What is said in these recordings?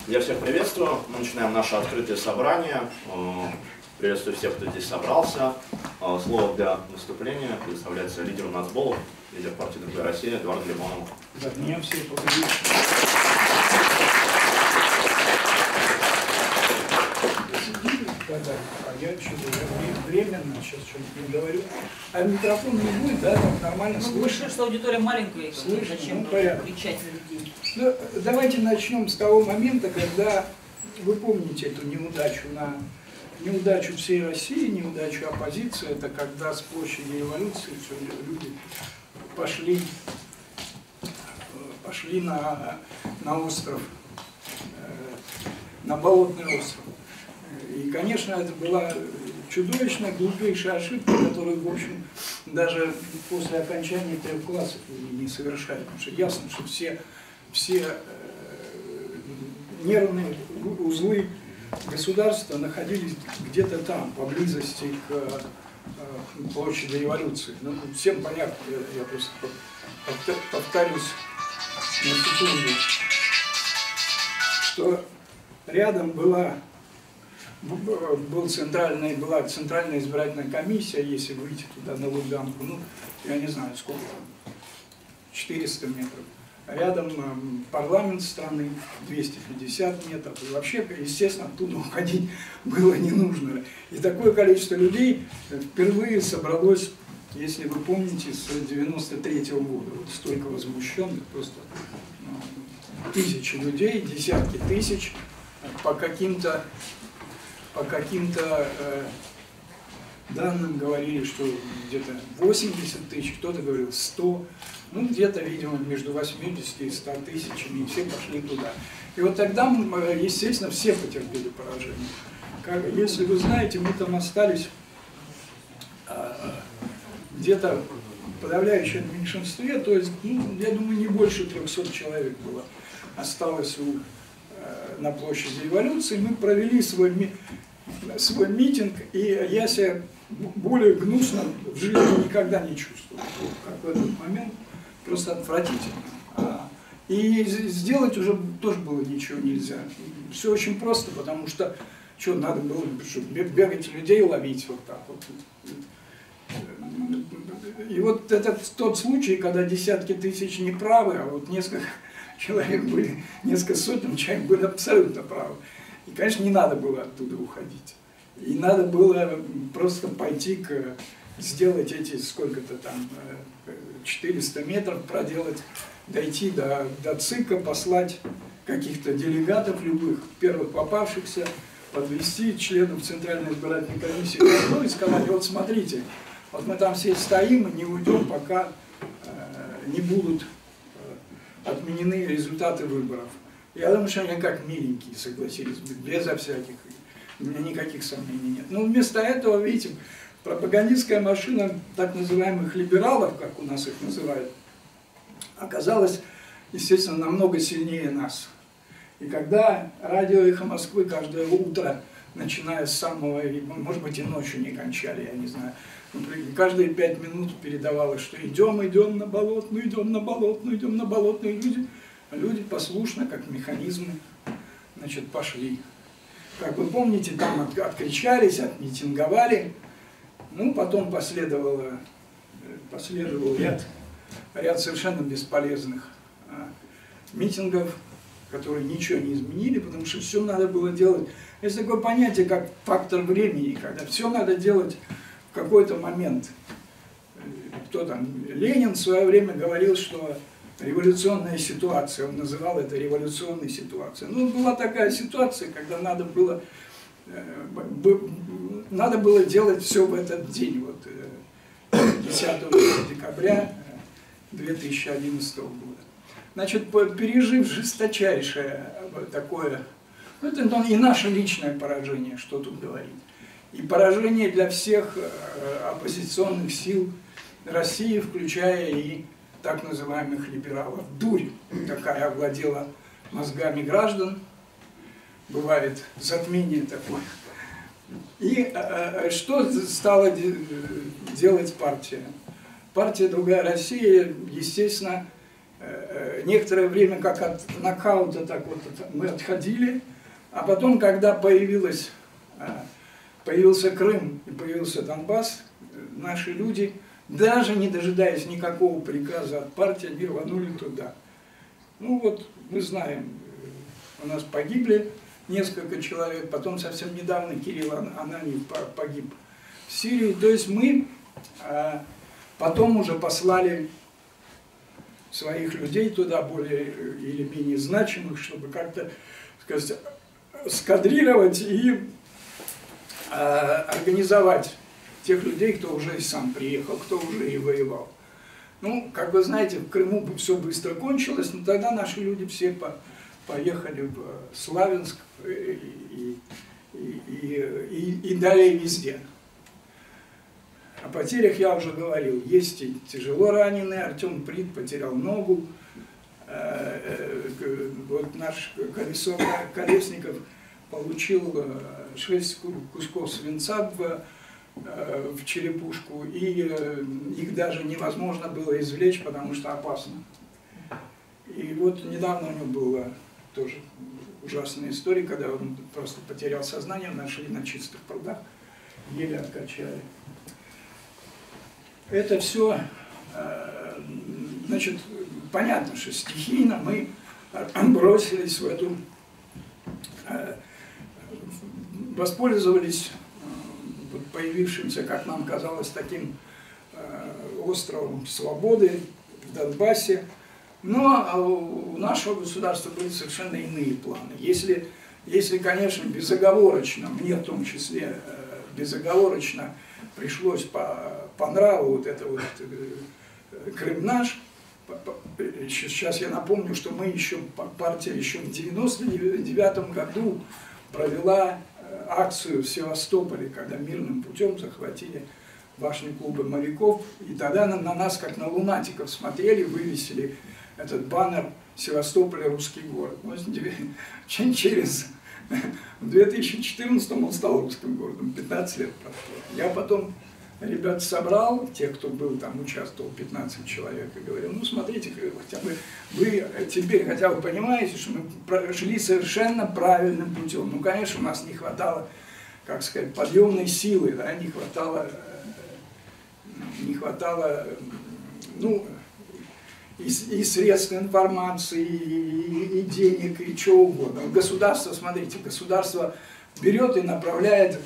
Я всех приветствую. Мы начинаем наше открытое собрание. Приветствую всех, кто здесь собрался. Слово для выступления предоставляется лидеру нацболов, лидер партии «Другая Россия» Эдуарду Лимонову. Да, меня все покажут. А я что-то временно сейчас что-нибудь не говорю. А микрофон не будет, да? Так нормально слышно. Что аудитория маленькая, Слышно? зачем кричать на людей? Ну, давайте начнем с того момента, когда вы помните эту неудачу всей России, неудачу оппозиции. Это когда с площади революции все, люди пошли на остров, на болотный остров. И, конечно, это была чудовищная, глупейшая ошибка, которую, в общем, даже после окончания 3 классов не совершают. Потому что ясно, что все нервные узлы государства находились где-то там, поблизости к площади революции. Ну, всем понятно, я просто повторюсь на секунду, что рядом была центральная избирательная комиссия, если выйти туда на Лубянку, ну, я не знаю, сколько там, 400 метров. Рядом парламент страны, 250 метров. И вообще, естественно, оттуда уходить было не нужно. И такое количество людей впервые собралось, если вы помните, с 93-го года. Вот столько возмущенных, просто тысячи людей, десятки тысяч, по каким-то данным говорили, что где-то 80 тысяч, кто-то говорил 100, ну где-то, видимо, между 80 и 100 тысячами, и все пошли туда. И вот тогда, естественно, все потерпели поражение. Если вы знаете, мы там остались где-то в подавляющем меньшинстве, то есть, ну, я думаю, не больше 300 человек было, осталось на площади революции. Мы провели свой митинг, и я себя более гнусно в жизни никогда не чувствовал, как в этот момент, просто отвратительно. И сделать уже тоже было ничего нельзя. Все очень просто, потому что надо было бегать людей ловить вот так вот. И вот это тот случай, когда десятки тысяч неправы, а вот несколько человек были, несколько сотен человек были абсолютно правы. И, конечно, не надо было оттуда уходить. И надо было просто пойти сделать эти сколько-то там 400 метров, проделать, дойти до ЦИКа, послать каких-то делегатов любых, первых попавшихся, подвести членов Центральной избирательной комиссии и сказать: вот смотрите, вот мы там все стоим и не уйдем, пока не будут отменены результаты выборов. Я думаю, что они как миленькие согласились, безо всяких, у меня никаких сомнений нет. Но вместо этого, видите, пропагандистская машина так называемых либералов, как у нас их называют, оказалась, естественно, намного сильнее нас. И когда радио «Эхо Москвы» каждое утро, начиная с самого, может быть, и ночью не кончали, я не знаю, каждые 5 минут передавалось, что идем на Болотную, идем на Болотную, идем на Болотную. Люди послушно, как механизмы, значит, пошли. Как вы помните, там откричались, отмитинговали. Ну, потом последовал ряд совершенно бесполезных митингов, которые ничего не изменили, потому что все надо было делать. Есть такое понятие, как фактор времени, когда все надо делать в какой-то момент. Кто там? Ленин в свое время говорил, что революционная ситуация, он называл это революционной ситуацией. Ну, была такая ситуация, когда надо было делать все в этот день, вот 10 декабря 2011 года. Значит, пережив жесточайшее такое, это и наше личное поражение, что тут говорить, и поражение для всех оппозиционных сил России, включая и так называемых либералов. Дурь такая овладела мозгами граждан, бывает затмение такое. И что стала делать партия? Партия «Другая Россия», естественно, некоторое время как от нокаута, так вот мы отходили, а потом, когда появился Крым и появился Донбасс, наши люди, даже не дожидаясь никакого приказа от партии, они рванули туда. Ну вот, мы знаем, у нас погибли несколько человек, потом совсем недавно Кирилл Ананьев погиб в Сирии. То есть мы потом уже послали своих людей туда, более или менее значимых, чтобы как-то, сказать, скадрировать и организовать тех людей, кто уже и сам приехал, кто уже и воевал. Ну, как вы знаете, в Крыму все быстро кончилось, но тогда наши люди все поехали в Славянск и далее везде. О потерях я уже говорил. Есть и тяжело раненые. Артем Прид потерял ногу. Вот наш Колесников получил 6 кусков свинца в черепушку, и их даже невозможно было извлечь, потому что опасно. И вот недавно у него была тоже ужасная история, когда он просто потерял сознание, нашли на чистых прудах, еле откачали. Это все, значит, понятно, что стихийно мы бросились в эту, воспользовались появившимся, как нам казалось, таким островом свободы в Донбассе. Но у нашего государства были совершенно иные планы. Если, конечно, безоговорочно, мне в том числе безоговорочно пришлось по нраву вот это вот Крым наш, сейчас я напомню, что мы еще, партия еще в 1999 году провела акцию в Севастополе, когда мирным путем захватили башню клуба моряков, и тогда на нас, как на лунатиков, смотрели, вывесили этот баннер «Севастополь – русский город». Через в 2014 он стал русским городом, 15 лет прошло. Я потом ребят собрал, тех, кто был там, участвовал, 15 человек, и говорил, ну смотрите, хотя бы вы теперь хотя бы понимаете, что мы шли совершенно правильным путем. Ну, конечно, у нас не хватало, как сказать, подъемной силы, да, не хватало, ну, и средств информации, и денег, и чего угодно. Государство, смотрите, государство берет и направляет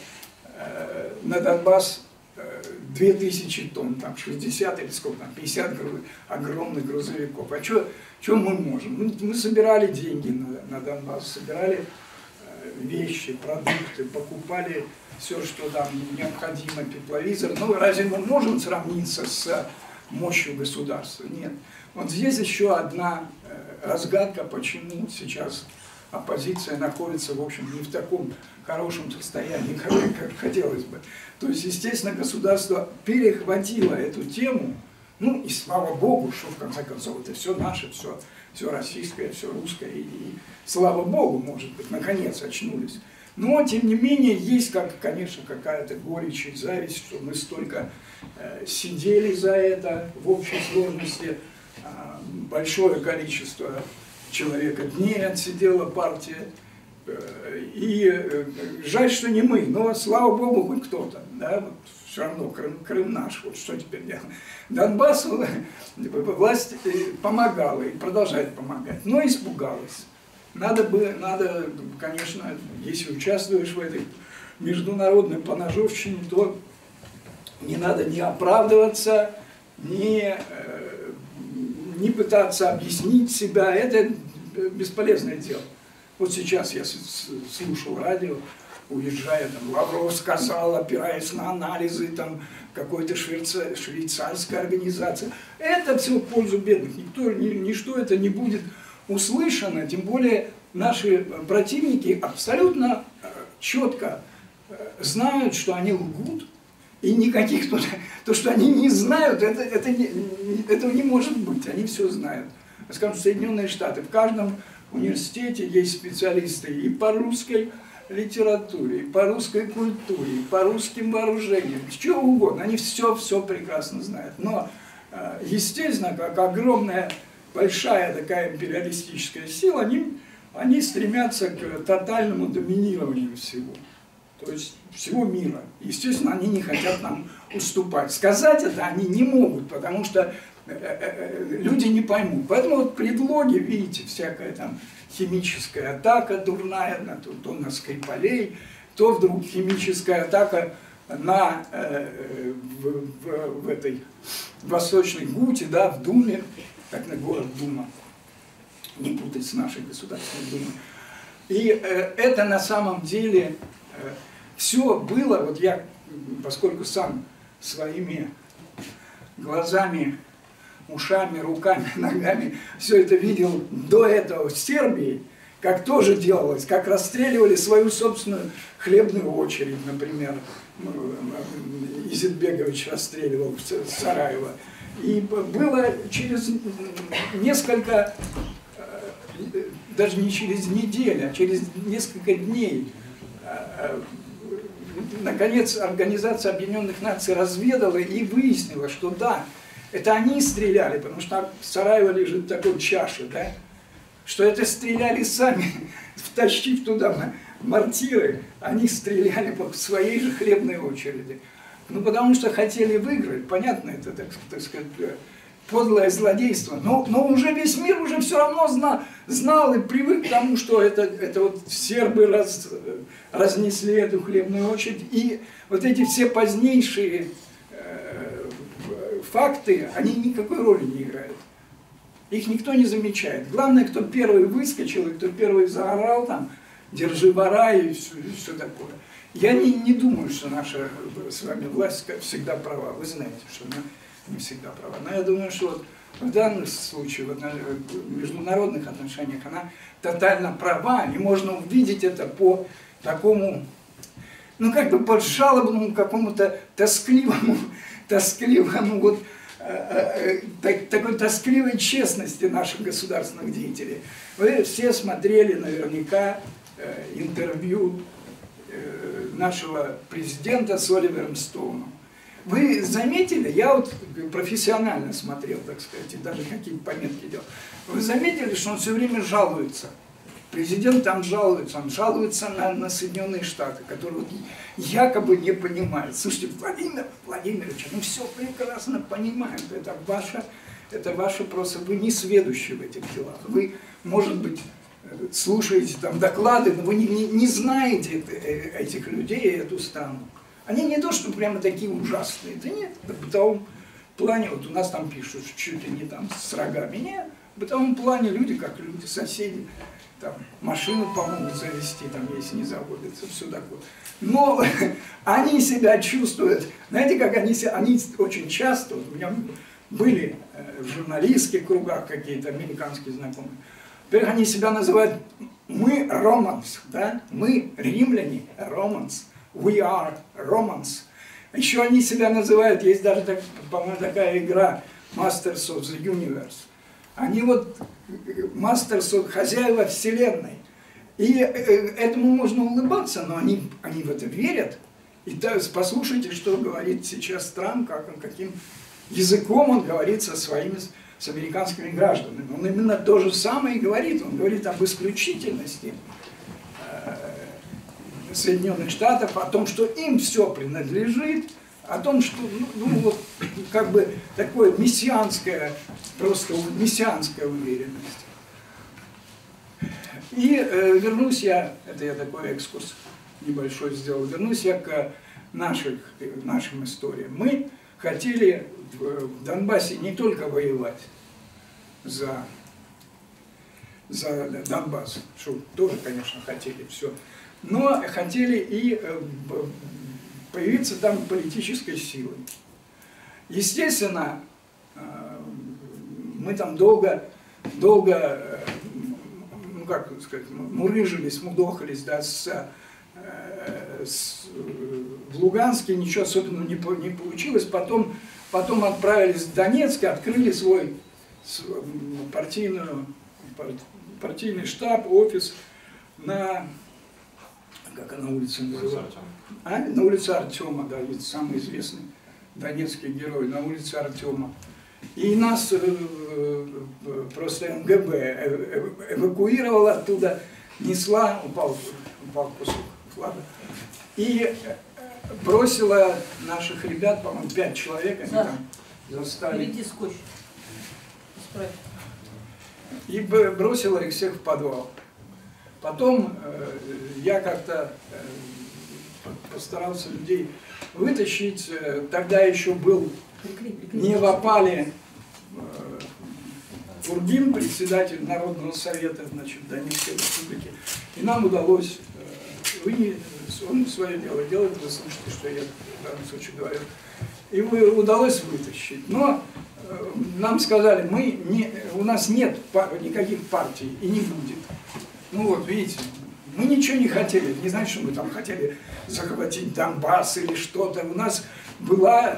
на Донбасс 2000 тонн, там 60 или сколько там, 50 огромных грузовиков. А что мы можем? Мы собирали деньги на Донбасс, собирали вещи, продукты, покупали все, что там необходимо, тепловизор. Ну, разве мы можем сравниться с мощью государства? Нет. Вот здесь еще одна разгадка, почему сейчас оппозиция находится, в общем, не в таком хорошем состоянии, как хотелось бы. То есть, естественно, государство перехватило эту тему, ну и слава Богу, что в конце концов это все наше, все российское, все русское, и слава Богу, может быть, наконец очнулись. Но, тем не менее, есть, конечно, какая-то горечь и зависть, что мы столько сидели за это в общей сложности, большое количество человека дней отсидела партия. И жаль, что не мы, но слава Богу, хоть кто-то, да, вот все равно Крым наш, вот что теперь делать. Донбассу власть помогала и продолжает помогать, но испугалась. Надо, конечно, если участвуешь в этой международной поножовщине, то не надо ни оправдываться, ни пытаться объяснить себя, это бесполезное дело. Вот сейчас я слушал радио, уезжая, там, Лавров сказал, опираясь на анализы, там, какой-то швейцарская организация. Это все в пользу бедных. Ничто это не будет услышано, тем более наши противники абсолютно четко знают, что они лгут, и никаких, то, что они не знают, этого не может быть, они все знают. Скажем, Соединенные Штаты, в каждом университете есть специалисты и по русской литературе, и по русской культуре, и по русским вооружениям, чего угодно, они все прекрасно знают. Но, естественно, как огромная большая такая империалистическая сила, они стремятся к тотальному доминированию всего. То есть всего мира. Естественно, они не хотят нам уступать. Сказать это они не могут, потому что люди не поймут. Поэтому вот предлоги, видите, всякая там химическая атака дурная, то на Скрипалей, то вдруг химическая атака на, в этой Восточной Гуте, да, в Думе, так на город Дума, не путать с нашей Государственной Думой. И это на самом деле все было, вот я, поскольку сам своими глазами, ушами, руками, ногами все это видел до этого в Сербии, как тоже делалось, как расстреливали свою собственную хлебную очередь, например, Изетбегович расстреливал в Сараево. И было через несколько, даже не через неделю, а через несколько дней, наконец, Организация Объединенных Наций разведала и выяснила, что да, это они стреляли, потому что в Сараево лежит такой чаша, да, что это стреляли сами, втащив туда мортиры, они стреляли по своей же хлебной очереди. Ну, потому что хотели выиграть, понятно, это, так сказать, подлое злодейство. Но уже весь мир уже все равно знал и привык к тому, что это вот сербы разнесли эту хлебную очередь. И вот эти все позднейшие факты, они никакой роли не играют. Их никто не замечает. Главное, кто первый выскочил и кто первый заорал там, держи вора и все такое. Я не думаю, что наша с вами власть всегда права. Вы знаете, что она не всегда права. Но я думаю, что вот в данном случае, вот в международных отношениях, она тотально права. И можно увидеть это по такому, ну как бы по жалобному какому-то тоскливому вот, такой тоскливой честности наших государственных деятелей. Вы все смотрели наверняка интервью нашего президента с Оливером Стоуном. Вы заметили, я вот профессионально смотрел, так сказать, и даже какие-то пометки делал. Вы заметили, что он все время жалуется. Президент там жалуется, он жалуется на Соединенные Штаты, которые вот якобы не понимают. Слушайте, Владимир Владимирович, мы все прекрасно понимаем, это ваше просто, вы не сведущи в этих делах. Вы, может быть, слушаете там доклады, но вы не знаете этих людей и эту страну. Они не то, что прямо такие ужасные, да нет, в бытовом плане, вот у нас там пишут, чуть ли не там с рогами, нет, в бытовом плане люди как люди, соседи, там, машину помогут завести, там, если не заводится, все такое. Но они себя чувствуют, знаете, как они очень часто, вот у меня были в журналистских кругах какие-то американские знакомые, во-первых, они себя называют «мы Романс», да? Мы римляне, Романс, we are Romans. Еще они себя называют, есть даже, по-моему, такая игра Masters of the Universe. Они вот Masters of хозяева Вселенной. И этому можно улыбаться, но они в это верят. И послушайте, что говорит сейчас Трамп, каким языком он говорит с американскими гражданами. Он именно то же самое и говорит. Он говорит об исключительности Соединенных Штатов, о том, что им все принадлежит, о том, что, вот, как бы, такое мессианская, просто мессианская уверенность. И вернусь я, это я такой экскурс небольшой сделал, вернусь я к нашим историям. Мы хотели в Донбассе не только воевать за Донбасс, что тоже, конечно, хотели все, но хотели и появиться там политической силой. Естественно, мы там долго, ну как сказать, мурыжились, мудохались, да, в Луганске ничего особенного не получилось, потом отправились в Донецк, открыли свой партийный штаб, офис на, как она улица называется? На улице Артема, да, ведь самый известный донецкий герой, на улице Артема. И нас просто МГБ эвакуировала оттуда, несла, упал кусок флага, и бросила наших ребят, по-моему, 5 человек, они там застали. Впереди скотч. Исправь. И бросила их всех в подвал. Потом я как-то постарался людей вытащить. Тогда еще был не в опале Тургин, председатель Народного совета, значит, Донецкой республики. И нам удалось, он свое дело делает, вы слышите, что я в данном случае говорю, и удалось вытащить. Но нам сказали, у нас нет никаких партий и не будет. Ну вот, видите, мы ничего не хотели, не значит, что мы там хотели захватить Донбасс или что-то. У нас была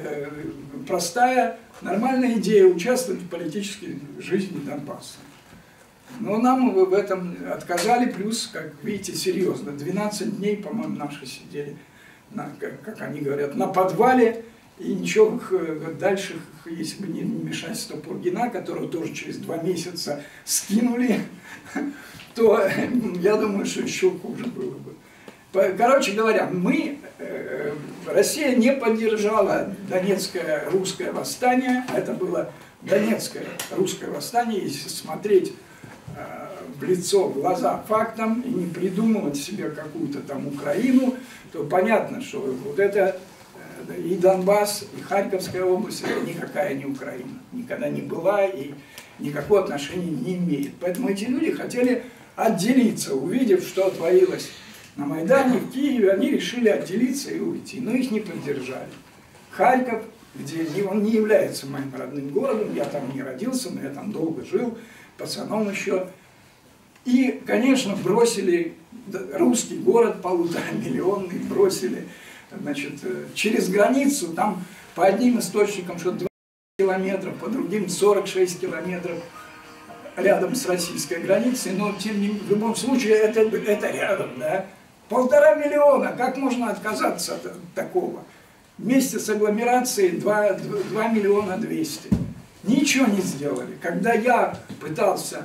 простая, нормальная идея участвовать в политической жизни Донбасса. Но нам в этом отказали, плюс, как видите, серьезно. 12 дней, по-моему, наши сидели, как они говорят, на подвале. И ничего дальше, если бы не вмешательство Пургина, которого тоже через 2 месяца скинули, то я думаю, что еще хуже было бы. Короче говоря, Россия не поддержала Донецкое русское восстание. Это было Донецкое русское восстание, если смотреть в лицо, в глаза фактам и не придумывать себе какую-то там Украину, то понятно, что вот это и Донбасс, и Харьковская область, это никакая не Украина. Никогда не была и никакого отношения не имеет. Поэтому эти люди хотели отделиться, увидев, что творилось на Майдане, в Киеве, они решили отделиться и уйти. Но их не поддержали. Харьков, где он не является моим родным городом, я там не родился, но я там долго жил, пацаном еще. И, конечно, бросили русский город, 1,5 миллионный, бросили, значит, через границу, там по одним источникам что 20 километров, по другим 46 километров рядом с российской границей, но тем не менее, в любом случае это рядом, да? 1,5 миллиона, как можно отказаться от такого? Вместе с агломерацией 2 миллиона 200. Ничего не сделали. Когда я пытался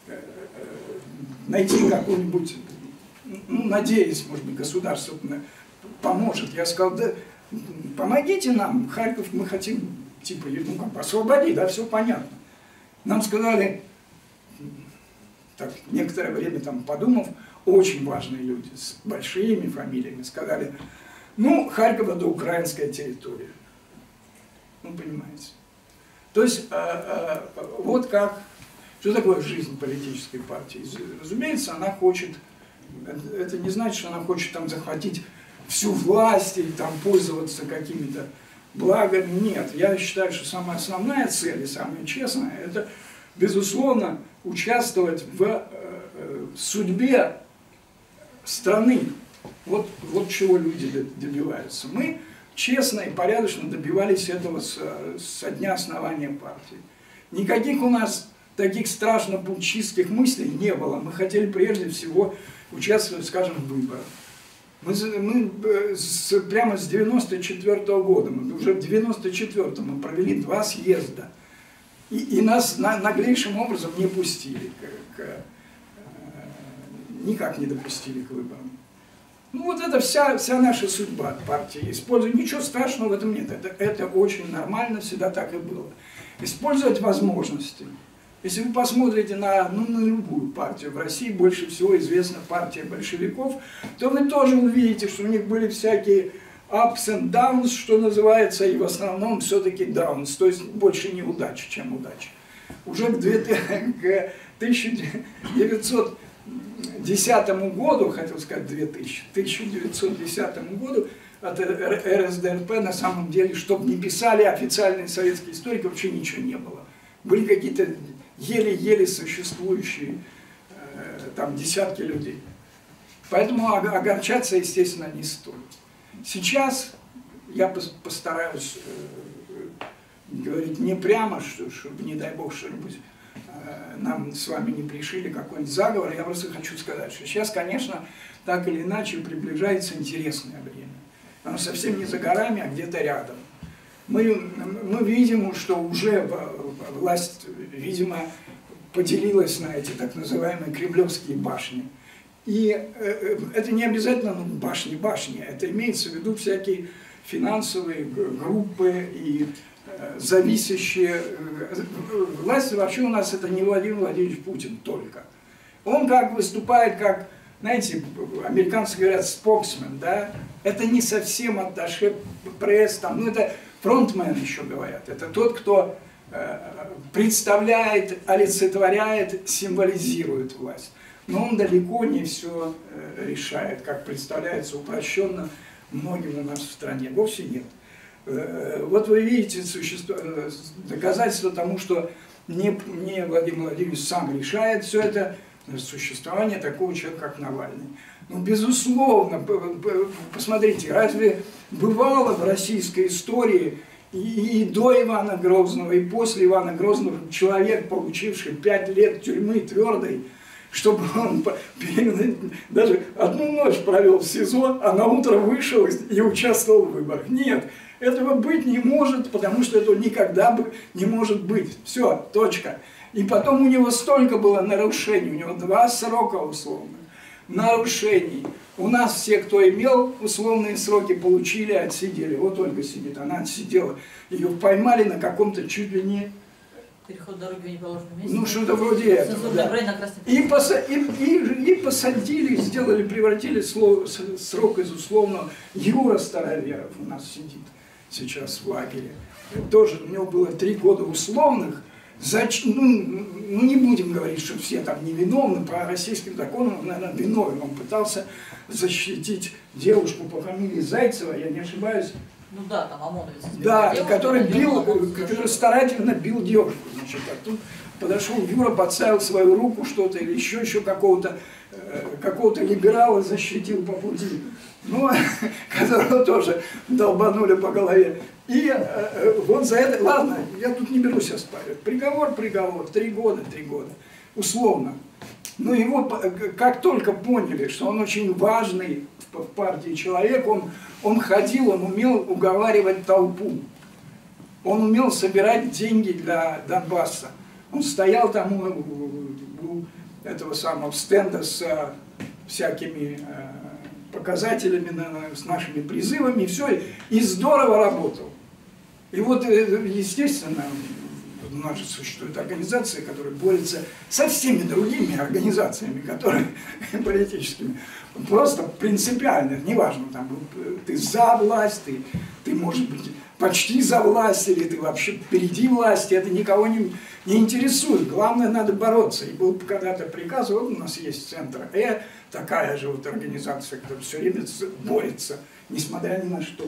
найти какую-нибудь, ну, надеюсь, может быть, государство поможет, я сказал, да помогите нам, Харьков мы хотим, типа, ну, как бы освободить, да, все понятно. Нам сказали, так, некоторое время там подумав, очень важные люди с большими фамилиями сказали, ну, Харьков это украинская территория. Ну, понимаете. То есть, вот как, что такое жизнь политической партии? Разумеется, она хочет, это не значит, что она хочет там захватить всю власть и там пользоваться какими-то благами. Нет, я считаю, что самая основная цель и самая честная, это, безусловно, участвовать в судьбе страны. Вот чего люди добиваются. Мы честно и порядочно добивались этого со дня основания партии. Никаких у нас таких страшно путчистских мыслей не было. Мы хотели прежде всего участвовать, скажем, в выборах. Мы прямо с 94-го года, уже в 94-м мы провели 2 съезда. И нас наглейшим образом не пустили, никак не допустили к выборам. Ну вот это вся наша судьба партии. Использовать, ничего страшного в этом нет. Это очень нормально, всегда так и было. Использовать возможности. Если вы посмотрите на любую партию в России, больше всего известна партия большевиков, то вы тоже увидите, что у них были всякие ups and downs, что называется, и в основном все-таки downs, то есть больше неудач, чем удачи. Уже к 1910 году, хотел сказать 1910 году от РСДРП на самом деле, чтобы не писали официальные советские историки, вообще ничего не было. Были какие-то еле-еле существующие там десятки людей. Поэтому огорчаться, естественно, не стоит. Сейчас я постараюсь говорить не прямо, чтобы, не дай бог, что-нибудь нам с вами не пришили, какой-нибудь заговор. Я просто хочу сказать, что сейчас, конечно, так или иначе приближается интересное время. Оно совсем не за горами, а где-то рядом. мы видим, что уже власть, видимо, поделилась на эти так называемые кремлевские башни. И это не обязательно башни, это имеется в виду всякие финансовые группы и зависящие. Власть вообще у нас это не Владимир Владимирович Путин только. Он как выступает как, знаете, американцы говорят споксмен, да? Это не совсем атташе пресс, там, ну это фронтмен еще говорят. Это тот, кто представляет, олицетворяет, символизирует власть. Но он далеко не все решает, как представляется упрощенно многим у нас в стране. Вовсе нет. Вот вы видите доказательство тому, что не Владимир Владимирович сам решает все это, существование такого человека, как Навальный. Ну, безусловно, посмотрите, разве бывало в российской истории и до Ивана Грозного, и после Ивана Грозного человек, получивший 5 лет тюрьмы твердой, чтобы он даже одну ночь провел в СИЗО, а на утро вышел и участвовал в выборах? Нет, этого быть не может, потому что этого никогда не может быть. Все, точка. И потом у него столько было нарушений, у него 2 срока условных нарушений. У нас все, кто имел условные сроки, получили, отсидели. Вот Ольга сидит, она отсидела. Ее поймали на каком-то чуть ли не... Переход дороги в неположенном месте. Ну, что-то вроде этого, да. И посадили, сделали, превратили срок из условного. Юра Староверов у нас сидит сейчас в лагере. Тоже у него было 3 года условных. Ну, не будем говорить, что все там невиновны, по российским законам он, наверное, виновен. Он пытался защитить девушку по фамилии Зайцева, я не ошибаюсь. Ну да, там ОМОНовец. Да, который старательно бил девушку. Значит, а тут подошел Юра, подставил свою руку что-то, или еще какого-то либерала защитил по пути. Ну, которого тоже долбанули по голове. И вот за это, ладно, я тут не берусь оспаривать. Приговор, 3 года. Условно. Но его, как только поняли, что он очень важный в партии человек, он ходил, он умел уговаривать толпу. Он умел собирать деньги для Донбасса. Он стоял там у этого самого стенда с всякими показателями, с нашими призывами, и все, и здорово работал. И вот, естественно, у нас же существует организация, которая борется со всеми другими организациями, которые политическими, просто принципиально, неважно, там, ты за власть, ты может быть почти за власть, или ты вообще впереди власти, это никого не интересует. Главное, надо бороться. И был когда-то приказ, вот у нас есть центр такая же вот организация, которая все время борется, несмотря ни на что.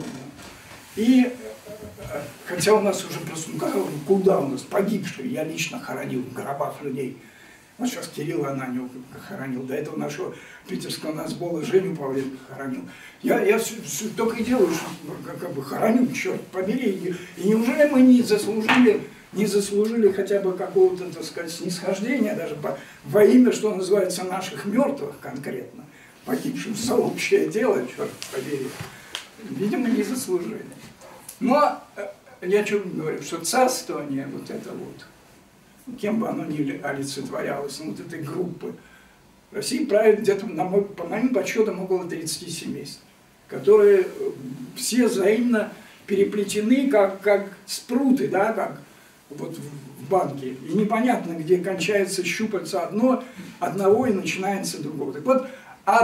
И хотя у нас уже просто, куда у нас погибшие, я лично хоронил в гробах людей. Вот сейчас Кирилл Ананьев хоронил, до этого нашего питерского нацбола Женю Павленко хоронил. Я все только и делаю, что как бы хороню, черт побери. И неужели мы не заслужили хотя бы какого-то, так сказать, снисхождения, даже во имя, что называется, наших мертвых конкретно, погибшим за общее дело, черт побери. Видимо, не заслужили. Но я что говорю, что царствование вот это вот, кем бы оно ни олицетворялось, вот этой группы, Россия правит где-то, по моим подсчетам, около 30 семейств, которые все взаимно переплетены, как спруты, да, как вот в банке. И непонятно, где кончается щупальца одного и начинается другого. Так вот,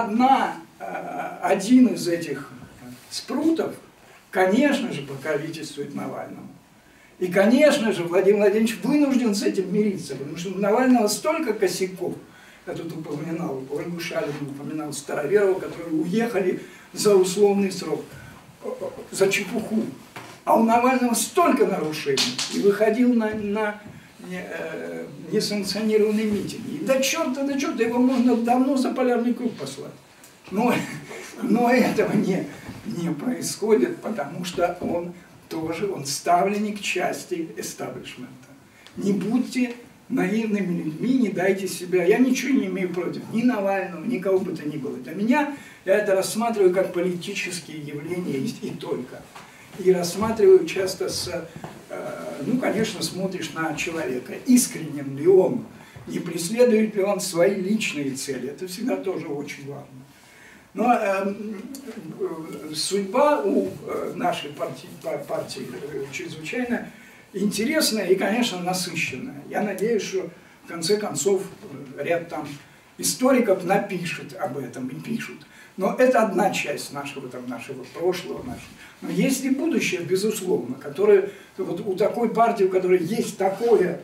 один из этих спрутов, конечно же, покровительствует Навальному. И, конечно же, Владимир Владимирович вынужден с этим мириться, потому что у Навального столько косяков. Я тут упоминал Ольгу Шалину, упоминал Староверова, которые уехали за условный срок, за чепуху. А у Навального столько нарушений. И выходил на несанкционированные митинги. Да черта, его можно давно за полярный круг послать. Но этого не происходит, потому что он ставленник части эстаблишмента. Не будьте наивными людьми, не дайте себя. Я ничего не имею против ни Навального, ни кого бы то ни было. Для меня я это рассматриваю как политические явления и только. и рассматриваю часто ну, конечно, смотришь на человека, искренен ли он, не преследует ли он свои личные цели. Это всегда тоже очень важно. Но судьба у нашей партии чрезвычайно интересная и, конечно, насыщенная. Я надеюсь, что в конце концов ряд там историков напишут об этом и пишут. Но это одна часть нашего прошлого. Но есть и будущее, безусловно, которое вот у такой партии, у которой есть такое,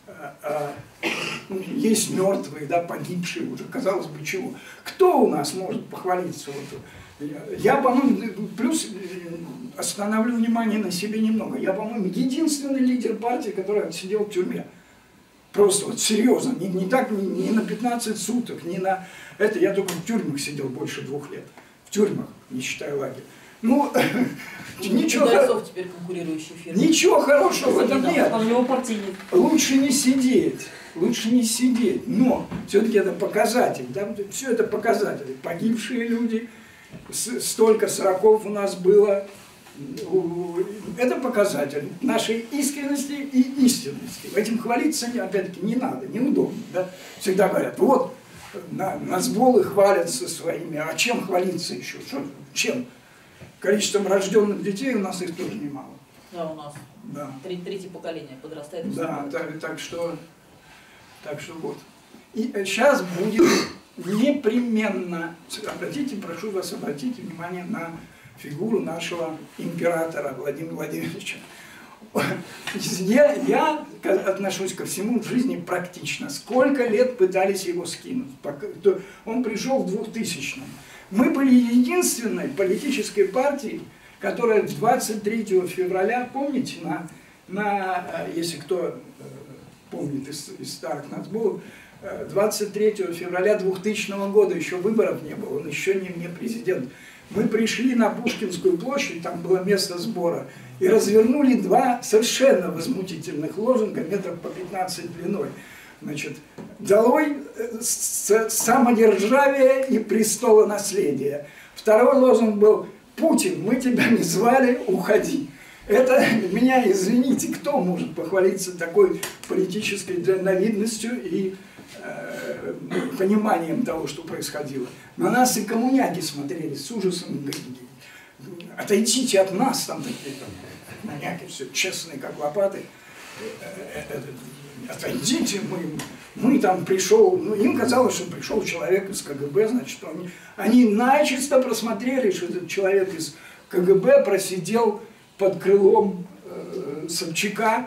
есть мертвые, да, погибшие уже, казалось бы, чего. Кто у нас может похвалиться? Вот, я, по-моему, плюс остановлю внимание на себе немного. Я, по-моему, единственный лидер партии, который отсидел в тюрьме. Просто вот серьезно, не на 15 суток, не на это. Я только в тюрьмах сидел больше 2 лет. В тюрьмах, не считая лагеря. Ну, ничего хорошего в этом нет. Лучше не сидеть. Лучше не сидеть. Но все-таки это показатель. Да? Все это показатели. Погибшие люди, столько сроков у нас было. Это показатель нашей искренности и истинности. Этим хвалиться, опять-таки, не надо, неудобно. Да? Всегда говорят, вот, нацболы хвалятся своими, а чем хвалиться еще? Чем? Количеством рожденных детей у нас их тоже немало. Да, у нас. Да. Третье поколение подрастает. Да, так что вот. И сейчас будет непременно, прошу вас обратить внимание на фигуру нашего императора Владимира Владимировича. Я отношусь ко всему в жизни практично. Сколько лет пытались его скинуть. Он пришел в 2000-м. Мы были единственной политической партией, которая 23 февраля, помните, если кто помнит из старых нацболов, 23 февраля 2000 года еще выборов не было, он еще не президент. Мы пришли на Пушкинскую площадь, там было место сбора, и развернули 2 совершенно возмутительных лозунга, метров по 15 длиной. Значит, долой самодержавие и престолонаследие. Второй лозунг был: Путин, мы тебя не звали, уходи. Это меня, извините, кто может похвалиться такой политической дальновидностью и пониманием того, что происходило. На нас и коммуняки смотрели с ужасом, отойдите от нас, там такие коммуняки, все честные, как лопаты. Отойдите, мы там пришел, ну, им казалось, что пришел человек из КГБ, значит, они начисто просмотрели, что этот человек из КГБ просидел под крылом Собчака,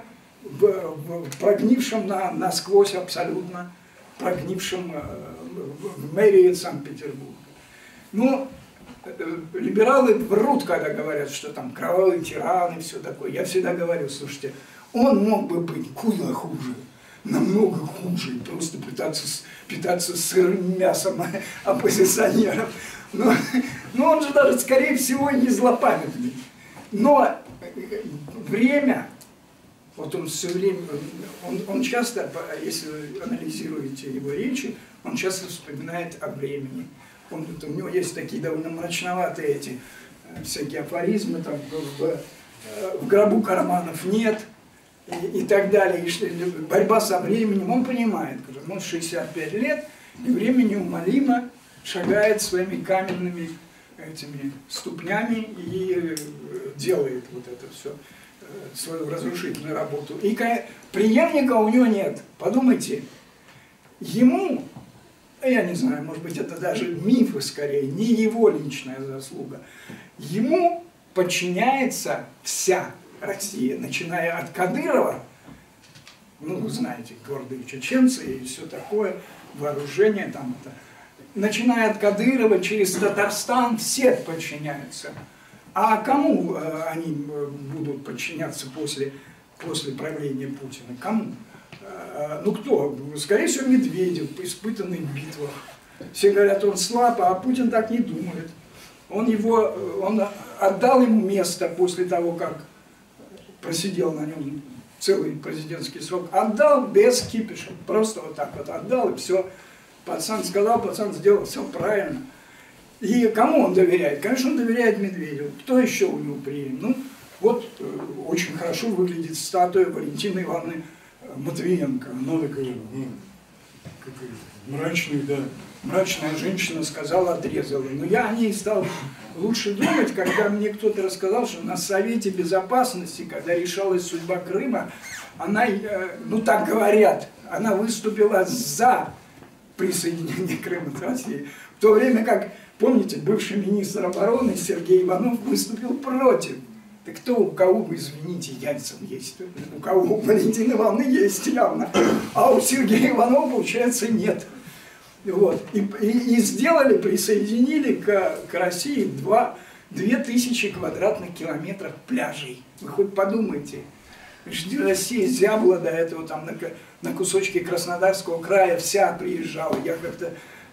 прогнившим насквозь абсолютно, прогнившим в мэрии Санкт-Петербурга. Ну, либералы врут, когда говорят, что там кровавые тираны и все такое. Я всегда говорю, слушайте, он мог бы быть куда хуже, намного хуже, просто питаться сырым мясом оппозиционеров. Но он же даже, скорее всего, и не злопамятный. Но время, вот он все время, он часто, если вы анализируете его речи, он часто вспоминает о времени. У него есть такие довольно мрачноватые эти всякие афоризмы, там, в гробу карманов нет, и так далее, и борьба со временем. Он понимает, ему 65 лет, и время неумолимо шагает своими каменными этими ступнями и делает вот это все, свою разрушительную работу. И преемника у него нет. Подумайте, ему, я не знаю, может быть, это даже мифы скорее, не его личная заслуга, ему подчиняется вся Россия, начиная от Кадырова, ну, вы знаете, гордые чеченцы и все такое, вооружение там это, начиная от Кадырова, через Татарстан, все подчиняются. А кому они будут подчиняться после правления Путина? Кому? Ну кто? Скорее всего, Медведев, испытанный в битвах. Все говорят, он слаб, а Путин так не думает. Он отдал ему место после того, как просидел на нем целый президентский срок. Отдал без кипиша. Просто вот так вот отдал, и все. Пацан сказал, пацан сделал, все правильно. И кому он доверяет? Конечно, он доверяет Медведеву. Кто еще у него прием? Ну, Вот очень хорошо выглядит статуя Валентины Ивановны Матвиенко. Она такая, мрачная, да, мрачная женщина, сказала, отрезала. Но я о ней стал лучше думать, когда мне кто-то рассказал, что на Совете Безопасности, когда решалась судьба Крыма, она, ну так говорят, она выступила за присоединение Крыма к России. В то время как, помните, бывший министр обороны Сергей Иванов выступил против. Так кто, у кого, извините, Ельцин есть? У кого у Валентины Ивановны есть явно, а у Сергея Иванова, получается, нет. Вот. И сделали, присоединили к России 2000 квадратных километров пляжей. Вы хоть подумайте. Россия зябла до этого, там на кусочки Краснодарского края вся приезжала. Я как-то,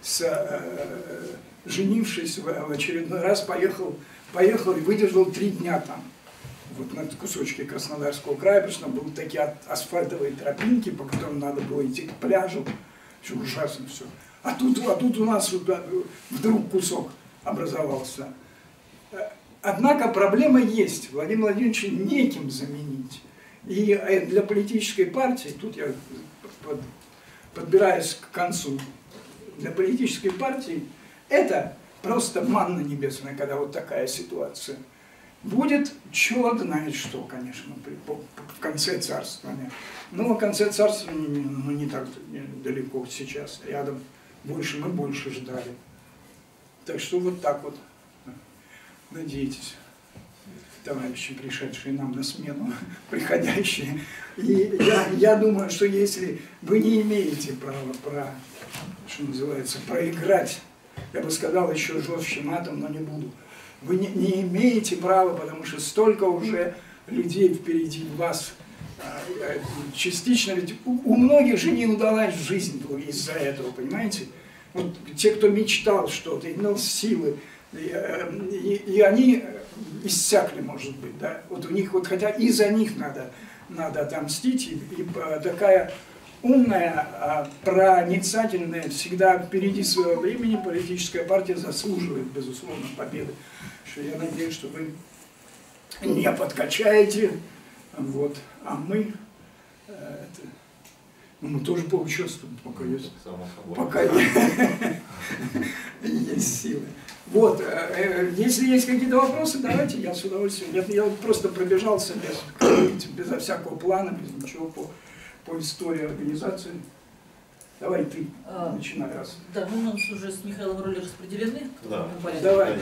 женившись в очередной раз, поехал и выдержал 3 дня там. Вот на кусочке Краснодарского края, потому что там были такие асфальтовые тропинки, по которым надо было идти к пляжу. Все ужасно все. А тут у нас вдруг кусок образовался. Однако проблема есть. Владимир Владимирович неким заменить. И для политической партии, тут я подбираюсь к концу, для политической партии это просто манна небесная, когда вот такая ситуация. Будет черт знает что, конечно, в конце царствования. Но в конце царствования не так далеко сейчас, рядом больше мы больше ждали. Так что вот так вот, надейтесь, товарищи, пришедшие нам на смену, приходящие. И я думаю, что если вы не имеете права, что называется, проиграть, я бы сказал еще жестче матом, но не буду, вы не имеете права, потому что столько уже людей впереди вас. Частично, ведь у многих же не удалась жизнь из-за этого, понимаете? Вот те, кто мечтал что-то, имел силы, и они иссякли, может быть, да? Вот у них, вот, хотя и за них надо отомстить, и такая умная, проницательная, всегда впереди своего времени политическая партия заслуживает, безусловно, победы. Что я надеюсь, что вы не подкачаете, вот, а мы, мы тоже поучаствуем, пока есть силы. Вот, если есть какие-то вопросы, давайте, я с удовольствием. Я просто пробежался безо всякого плана, без ничего по истории организации. Давай ты, начинай раз. Да, мы у нас уже с Михаилом роли распределены. Да. Давай.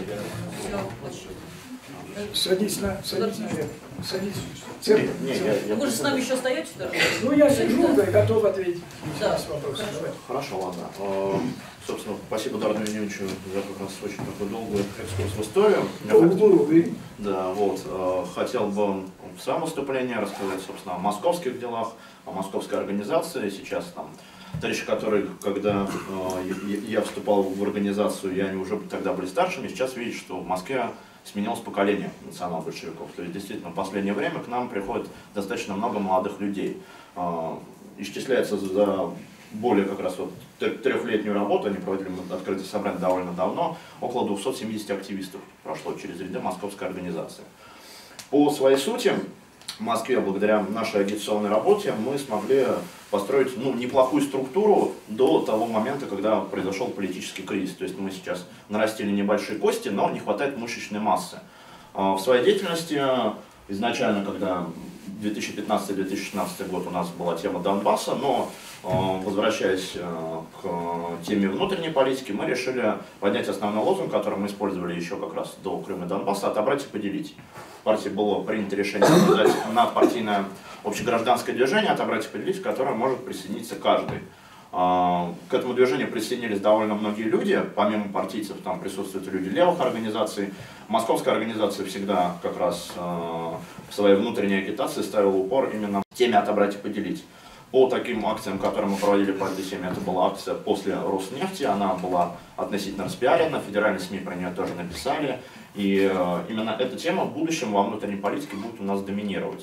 Все, Садись наверх. Садись. вы же с нами еще остаетесь даже? Ну, я сижу, да, и готов ответить на вопросы. Хорошо, ладно. Собственно, спасибо Дарну Юрьевичу за как раз очень такой долгий экскурс в историю. Да, вот. Хотел бы в своем выступлении рассказать, собственно, о московских делах, о московской организации. Сейчас там товарищи, которые, когда я вступал в организацию, и они уже тогда были старшими, сейчас видят, что в Москве сменилось поколение национал-большевиков. То есть, действительно, в последнее время к нам приходит достаточно много молодых людей. Исчисляется за более как раз вот 3-летнюю работу, они проводили открытые собрания довольно давно, около 270 активистов прошло через ряды московской организации. По своей сути, в Москве, благодаря нашей агитационной работе, мы смогли построить неплохую структуру до того момента, когда произошел политический кризис. То есть мы сейчас нарастили небольшие кости, но не хватает мышечной массы. В своей деятельности изначально, когда 2015-2016 год у нас была тема Донбасса, но возвращаясь к теме внутренней политики, мы решили поднять основной лозунг, который мы использовали еще как раз до Крыма и Донбасса: отобрать и поделить. В партии было принято решение создать надпартийное общегражданское движение «Отобрать и поделить», к которому может присоединиться каждый. К этому движению присоединились довольно многие люди, помимо партийцев там присутствуют люди левых организаций. Московская организация всегда как раз в своей внутренней агитации ставила упор именно в теме «Отобрать и поделить». По таким акциям, которые мы проводили по этой теме, это была акция после Роснефти, она была относительно распиарена, федеральные СМИ про нее тоже написали. И именно эта тема в будущем во внутренней политике будет у нас доминировать.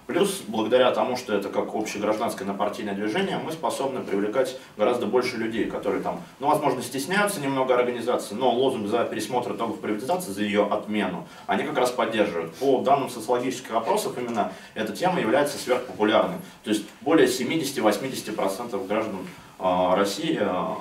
Плюс, благодаря тому, что это как общегражданское напартийное движение, мы способны привлекать гораздо больше людей, которые там, ну, возможно, стесняются немного организации, но лозунг за пересмотр итогов приватизации, за ее отмену, они как раз поддерживают. По данным социологических опросов, именно эта тема является сверхпопулярной. То есть более 70-80% граждан России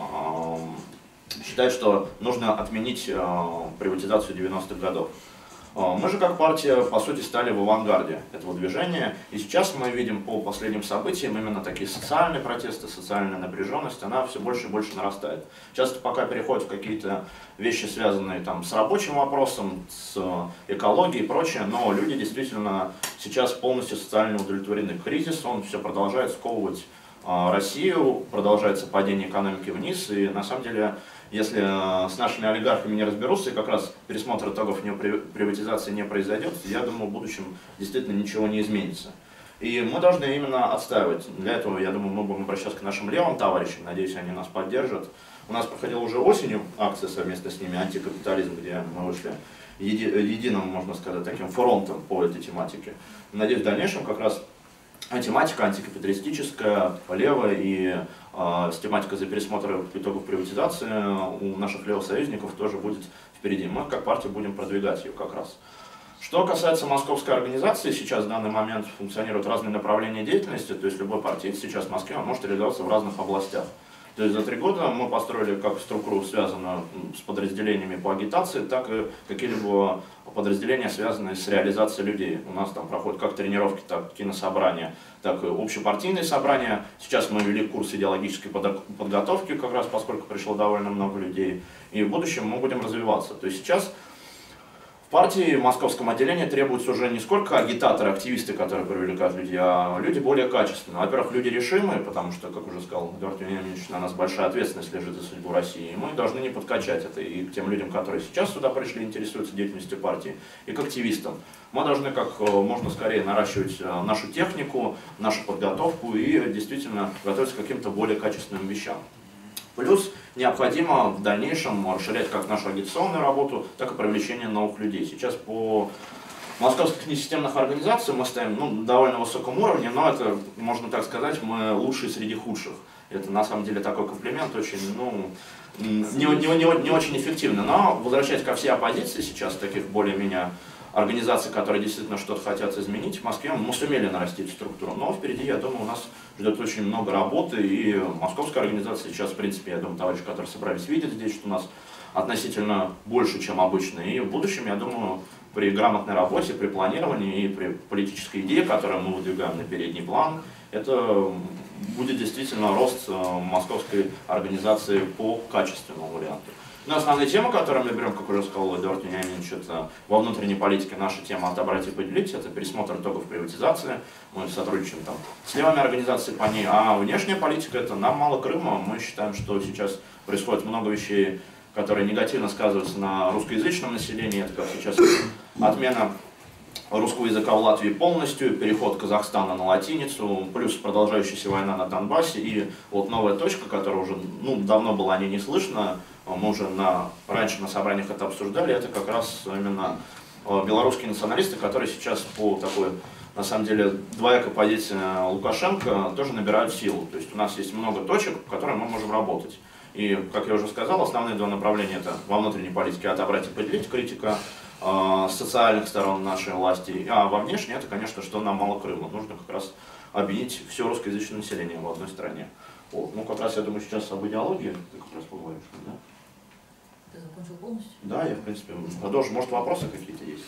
считают, что нужно отменить приватизацию 90-х годов. Мы же как партия, по сути, стали в авангарде этого движения, и сейчас мы видим по последним событиям именно такие социальные протесты, социальная напряженность, она все больше и больше нарастает. Часто пока переходят в какие-то вещи, связанные там, с рабочим вопросом, с экологией и прочее, но люди действительно сейчас полностью социально удовлетворены. Кризис, он все продолжает сковывать Россию, продолжается падение экономики вниз, и на самом деле, если с нашими олигархами не разберутся, и как раз пересмотр итогов приватизации не произойдет, я думаю, в будущем действительно ничего не изменится. И мы должны именно отстаивать. Для этого, я думаю, мы будем обращаться к нашим левым товарищам, надеюсь, они нас поддержат. У нас проходила уже осенью акция совместно с ними «Антикапитализм», где мы вышли единым, можно сказать, таким фронтом по этой тематике. Надеюсь, в дальнейшем как раз тематика антикапиталистическая, левая и с тематикой за пересмотр итогов приватизации у наших левых союзников тоже будет впереди. Мы как партия будем продвигать ее как раз. Что касается московской организации, сейчас в данный момент функционируют разные направления деятельности, то есть любой партиец сейчас в Москве он может реализоваться в разных областях. То есть за 3 года мы построили как структуру, связанную с подразделениями по агитации, так и какие-либо подразделения, связанные с реализацией людей. У нас там проходят как тренировки, так и кинособрания, так и общепартийные собрания. Сейчас мы ввели курс идеологической подготовки, как раз поскольку пришло довольно много людей. И в будущем мы будем развиваться. То есть сейчас в партии, в московском отделении требуются уже не сколько агитаторы, активисты, которые привлекают людей, а люди более качественные. Во-первых, люди решимые, потому что, как уже сказал Эдуард Вениаминович, на нас большая ответственность лежит за судьбу России. И мы должны не подкачать это и к тем людям, которые сейчас сюда пришли, интересуются деятельностью партии, и к активистам. Мы должны как можно скорее наращивать нашу технику, нашу подготовку и действительно готовиться к каким-то более качественным вещам. Плюс необходимо в дальнейшем расширять как нашу агитационную работу, так и привлечение новых людей. Сейчас по московских несистемных организациях мы стоим на довольно высоком уровне, но это, можно так сказать, мы лучшие среди худших. Это на самом деле такой комплимент, очень, не очень эффективный. Но возвращаясь ко всей оппозиции сейчас, таких более-менее организаций, которые действительно что-то хотят изменить, в Москве мы сумели нарастить структуру. Но впереди, я думаю, у нас ждет очень много работы, и московская организация сейчас, в принципе, я думаю, товарищи, которые собрались, видят здесь, что у нас относительно больше, чем обычно. И в будущем, я думаю, при грамотной работе, при планировании и при политической идее, которую мы выдвигаем на передний план, это будет действительно рост московской организации по качественному варианту. Но основная тема, которую мы берем, как уже сказал Эдуард Вениаминович, это во внутренней политике наша тема «Отобрать и поделить», это пересмотр итогов приватизации, мы сотрудничаем там с левыми организациями по ней, а внешняя политика – это нам мало Крыма, мы считаем, что сейчас происходит много вещей, которые негативно сказываются на русскоязычном населении, это как сейчас отмена русского языка в Латвии полностью, переход Казахстана на латиницу, плюс продолжающаяся война на Донбассе и вот новая точка, которая уже давно была о ней не слышно, мы уже раньше на собраниях это обсуждали, это как раз именно белорусские националисты, которые сейчас по такой, на самом деле, двоякой позиции Лукашенко тоже набирают силу. То есть у нас есть много точек, по которым мы можем работать. И, как я уже сказал, основные 2 направления это во внутренней политике «Отобрать и поделить», критика с социальных сторон нашей власти, а во внешней это, конечно, что нам мало Крыма. Нужно как раз объединить все русскоязычное население в одной стране. Вот. Ну, как раз, я думаю, сейчас об идеологии ты как раз поговоришь, да? Ты закончил полностью? Да, я, в принципе, продолжу. Может, вопросы какие-то есть?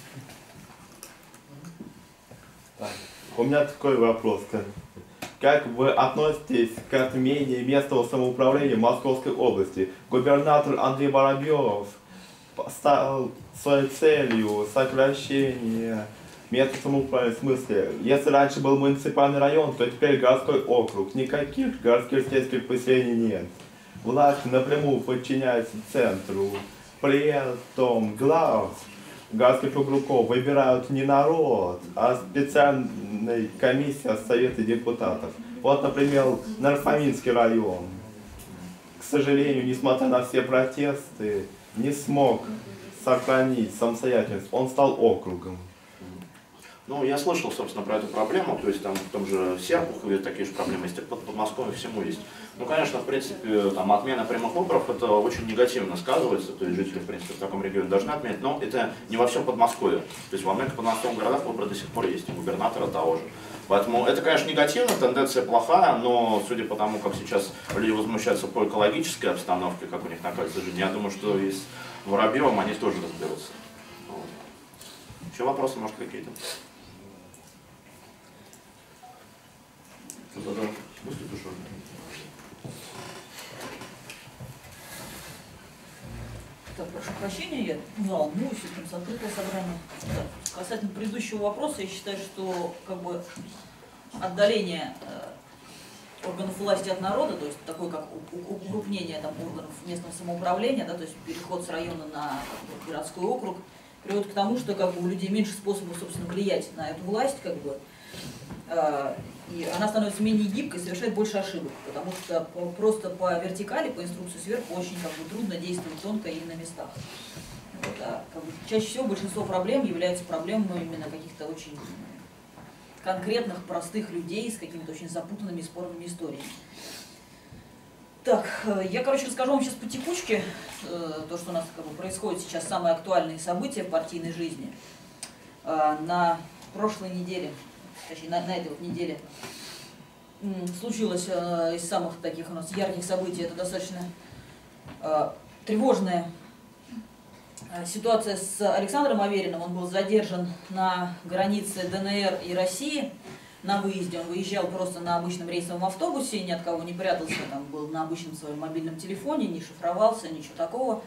Так. У меня такой вопрос. Как вы относитесь к отмене местного самоуправления Московской области? Губернатор Андрей Воробьев поставил своей целью сокращение местного самоуправления. В смысле, если раньше был муниципальный район, то теперь городской округ. Никаких городских сельских поселений нет. Власть напрямую подчиняется центру. При этом глав городских округов выбирают не народ, а специальная комиссия Совета депутатов. Вот, например, Нарфаминский район, к сожалению, несмотря на все протесты, не смог сохранить самостоятельность, он стал округом. Ну, я слышал, собственно, про эту проблему, то есть там в том же Серпухове такие же проблемы есть, под Подмосковьем всему есть. Ну, конечно, в принципе, там отмена прямых выборов, это очень негативно сказывается, то есть жители, в принципе, в таком регионе должны отменить, но это не во всем Подмосковье. То есть во многих подмосковных городах выборы до сих пор есть, у губернатора того же. Поэтому это, конечно, негативно, тенденция плохая, но судя по тому, как сейчас люди возмущаются по экологической обстановке, как у них накладывается жизнь, я думаю, что и с Воробьевым они тоже разберутся. Вот. Еще вопросы, может, какие-то? Так, прошу прощения, я волнуюсь, это открытое собрание. Да. Касательно предыдущего вопроса, я считаю, что как бы отдаление органов власти от народа, то есть такое как укрупнение там, органов местного самоуправления, да, то есть переход с района на как бы, городской округ, приводит к тому, что как бы, у людей меньше способов, собственно, влиять на эту власть, как бы, и она становится менее гибкой, совершает больше ошибок, потому что просто по вертикали, по инструкции сверху очень как бы, трудно действовать тонко и на местах. Вот, как бы, чаще всего большинство проблем являются проблемами именно каких-то очень конкретных, простых людей с какими-то очень запутанными и спорными историями. Так, я, короче, расскажу вам сейчас по текучке, то, что у нас как бы, происходит сейчас, самые актуальные события в партийной жизни. На прошлой неделе, точнее, на этой вот неделе случилось из самых таких у нас ярких событий, это достаточно тревожная ситуация с Александром Авериным. Он был задержан на границе ДНР и России на выезде. Он выезжал просто на обычном рейсовом автобусе, ни от кого не прятался, там был на обычном своем мобильном телефоне, не шифровался, ничего такого.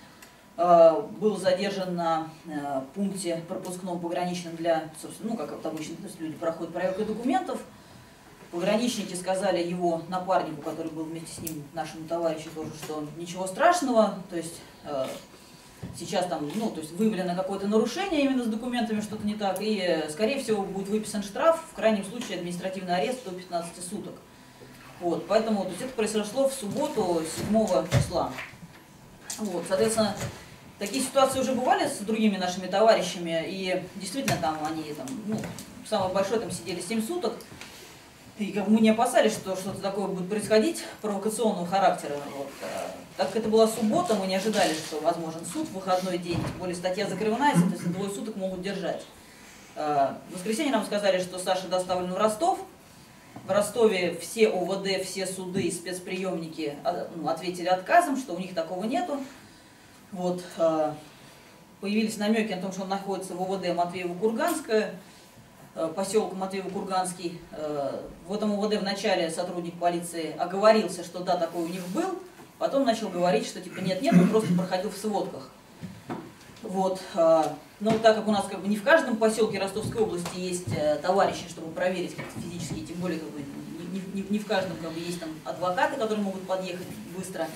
Был задержан на пункте пропускном пограничном для, собственно, ну, как обычно, то есть люди проходят проверку документов. Пограничники сказали его напарнику, который был вместе с ним, нашему товарищу тоже, что ничего страшного, то есть сейчас там, ну, то есть выявлено какое-то нарушение именно с документами, что-то не так, и, скорее всего, будет выписан штраф, в крайнем случае административный арест до 15 суток. Вот, поэтому то есть это произошло в субботу, 7 числа. Вот, соответственно, такие ситуации уже бывали с другими нашими товарищами, и действительно там они, там, ну, самое большое там сидели 7 суток, и как мы не опасались, что что-то такое будет происходить провокационного характера. Вот. Так как это была суббота, мы не ожидали, что возможен суд в выходной день, тем более статья закрывается, соответственно, 2 суток могут держать. В воскресенье нам сказали, что Саша доставлен в Ростов. В Ростове все ОВД, все суды и спецприемники ответили отказом, что у них такого нету. Вот. Появились намеки о том, что он находится в ОВД Матвеево-Курганское, поселок Матвеево-Курганский. В этом ОВД вначале сотрудник полиции оговорился, что да, такой у них был, потом начал говорить, что типа нет, он просто проходил в сводках. Вот. Но так как у нас как бы не в каждом поселке Ростовской области есть товарищи, чтобы проверить как-то физически, тем более как бы, не в каждом как бы, есть там адвокаты, которые могут подъехать быстро.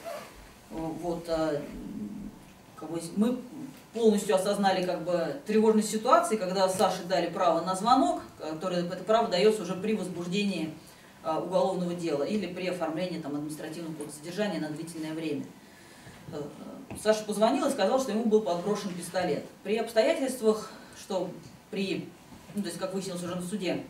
Вот. Как бы, мы полностью осознали как бы, тревожность ситуации, когда Саше дали право на звонок, которое это право дается уже при возбуждении уголовного дела или при оформлении там, административного содержания на длительное время. Саша позвонил и сказал, что ему был подброшен пистолет. При обстоятельствах, что при, ну, то есть, как выяснилось уже на суде,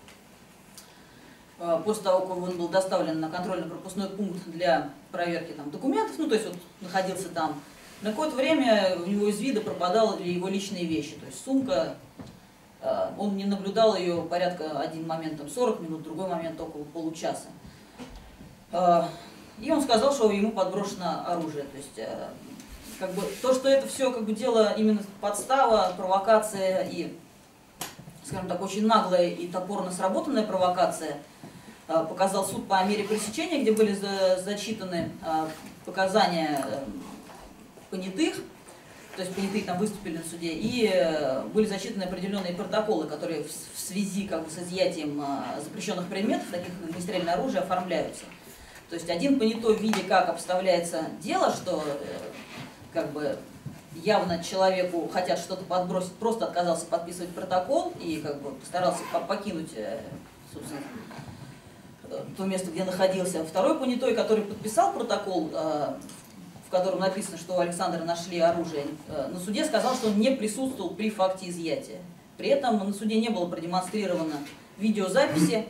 после того, как он был доставлен на контрольно-пропускной пункт для проверки там, документов, ну, то есть вот находился там, на какое-то время у него из вида пропадали его личные вещи, то есть сумка, он не наблюдал ее порядка один момент там, 40 минут, другой момент около получаса. И он сказал, что ему подброшено оружие. То есть, как бы, то, что это все как бы, дело именно подстава, провокация и, скажем так, очень наглая и топорно сработанная провокация, показал суд по мере пресечения, где были зачитаны показания понятых, то есть понятые там выступили на суде, и были зачитаны определенные протоколы, которые в связи как бы, с изъятием запрещенных предметов, таких как огнестрельное оружие, оформляются. То есть один понятой, видя, как обставляется дело, что как бы явно человеку хотят что-то подбросить, просто отказался подписывать протокол и как бы постарался покинуть, собственно, то место, где находился. Второй понятой, который подписал протокол, в котором написано, что у Александра нашли оружие, на суде сказал, что он не присутствовал при факте изъятия. При этом на суде не было продемонстрировано видеозаписи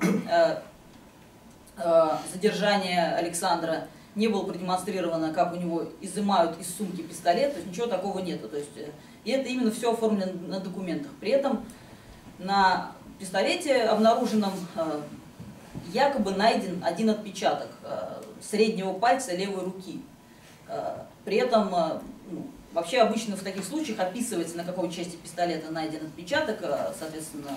задержания Александра, не было продемонстрировано, как у него изымают из сумки пистолет, то есть ничего такого нету. То есть, и это именно все оформлено на документах. При этом на пистолете обнаруженном якобы найден один отпечаток среднего пальца левой руки. При этом вообще обычно в таких случаях описывается, на какой части пистолета найден отпечаток, соответственно,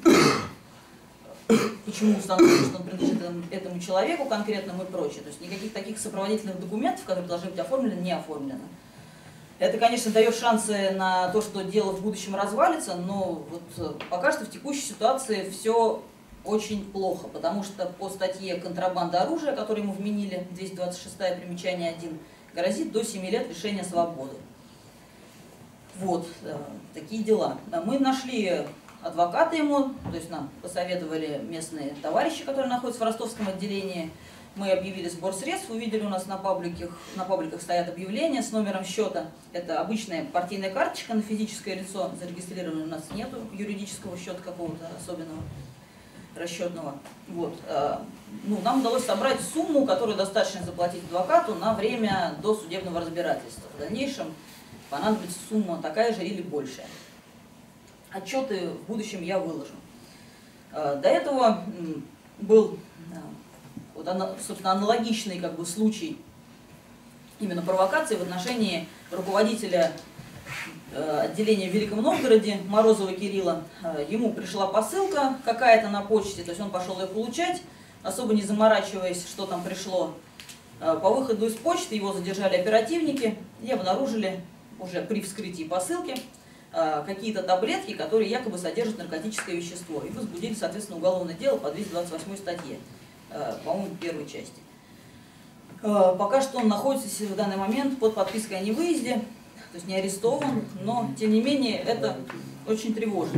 почему установлено, что он принадлежит этому человеку конкретному и прочее. То есть никаких таких сопроводительных документов, которые должны быть оформлены, не оформлено. Это, конечно, дает шансы на то, что дело в будущем развалится, но вот пока что в текущей ситуации все очень плохо, потому что по статье «Контрабанда оружия», которую ему вменили, 226 примечание 1, грозит до 7 лет лишения свободы. Вот, такие дела. Мы нашли адвоката ему, то есть нам посоветовали местные товарищи, которые находятся в ростовском отделении. Мы объявили сбор средств, увидели у нас на пабликах стоят объявления с номером счета. Это обычная партийная карточка на физическое лицо, зарегистрированное у нас нету юридического счета какого-то особенного, расчетного. Вот. Ну, нам удалось собрать сумму, которую достаточно заплатить адвокату на время до судебного разбирательства. В дальнейшем понадобится сумма такая же или большая. Отчеты в будущем я выложу. До этого был вот, собственно, аналогичный как бы, случай именно провокации в отношении руководителя отделения в Великом Новгороде Морозова Кирилла. Ему пришла посылка какая-то на почте, то есть он пошел ее получать, особо не заморачиваясь, что там пришло. По выходу из почты его задержали оперативники и обнаружили уже при вскрытии посылки какие-то таблетки, которые якобы содержат наркотическое вещество. И возбудили, соответственно, уголовное дело по 228 статье, по-моему, первой части. Пока что он находится в данный момент под подпиской о невыезде, то есть не арестован, но, тем не менее, это очень тревожит.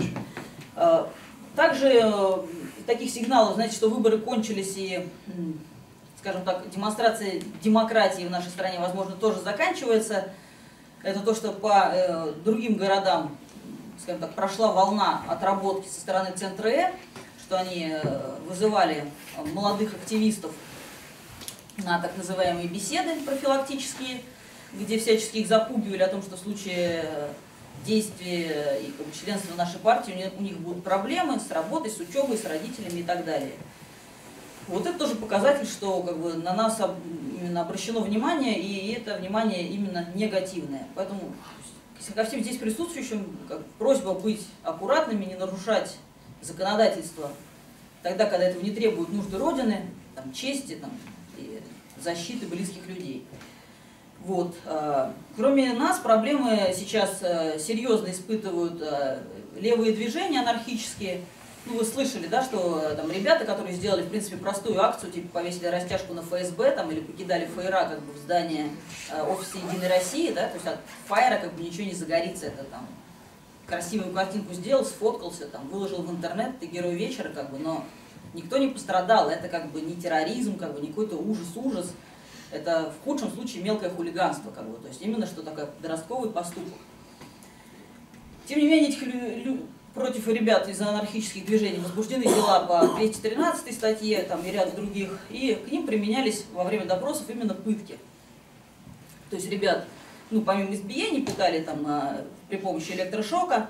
Также таких сигналов, знаете, что выборы кончились и, скажем так, демонстрация демократии в нашей стране, возможно, тоже заканчивается. Это то, что по другим городам, скажем так, прошла волна отработки со стороны Центра что они вызывали молодых активистов на так называемые беседы профилактические, где всячески их запугивали о том, что в случае действия и членства в нашей партии у них будут проблемы с работой, с учебой, с родителями и так далее. Вот это тоже показатель, что как бы, на нас именно обращено внимание, и это внимание именно негативное. Поэтому ко всем здесь присутствующим просьба быть аккуратными, не нарушать законодательство тогда, когда этого не требуют нужды Родины, там, чести там, и защиты близких людей. Вот. Кроме нас, проблемы сейчас серьезно испытывают левые движения анархические. Ну, вы слышали, да, что там ребята, которые сделали, в принципе, простую акцию, типа повесили растяжку на ФСБ там, или покидали фаера как бы, в здание офиса Единой России, да, то есть от фаера как бы ничего не загорится, это там красивую картинку сделал, сфоткался, там, выложил в интернет, ты герой вечера, как бы, но никто не пострадал, это как бы не терроризм, как бы, не какой-то ужас, это в худшем случае мелкое хулиганство, как бы, то есть именно что такое подростковый поступок. Тем не менее, этих против ребят из анархических движений возбуждены дела по 213 статье там, и ряд других, и к ним применялись во время допросов именно пытки. То есть ребят, ну, помимо избиений, пытали там, при помощи электрошока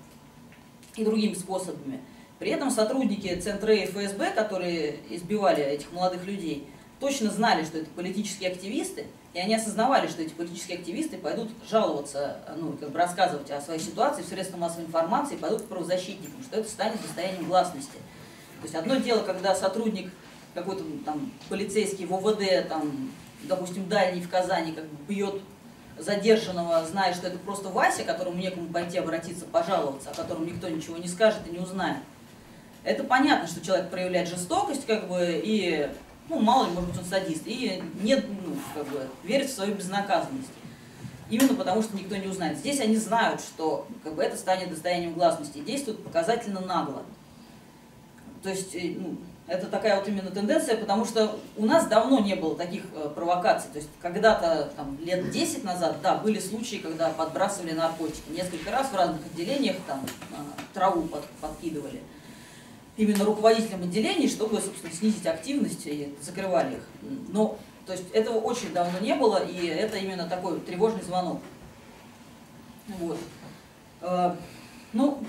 и другими способами. При этом сотрудники Центра и ФСБ, которые избивали этих молодых людей, точно знали, что это политические активисты, и они осознавали, что эти политические активисты пойдут жаловаться, ну, как бы рассказывать о своей ситуации в средствах массовой информации, пойдут к правозащитникам, что это станет достоянием гласности. То есть одно дело, когда сотрудник какой-то там полицейский в ОВД, там, допустим, дальний в Казани, как бы бьет задержанного, зная, что это просто Вася, которому некому пойти обратиться, пожаловаться, о котором никто ничего не скажет и не узнает. Это понятно, что человек проявляет жестокость, как бы, и, ну, мало ли, может быть, он садист, и нет, ну, как бы, верит в свою безнаказанность. Именно потому, что никто не узнает. Здесь они знают, что как бы, это станет достоянием гласности, и действуют показательно нагло. То есть, ну, Это такая вот именно тенденция, потому что у нас давно не было таких провокаций. То есть когда-то, там, лет 10 назад, да, были случаи, когда подбрасывали наркотики. Несколько раз в разных отделениях там траву подкидывали. Именно руководителям отделений, чтобы, собственно, снизить активность и закрывали их. Но, то есть этого очень давно не было, и это именно такой тревожный звонок. Вот. Ну,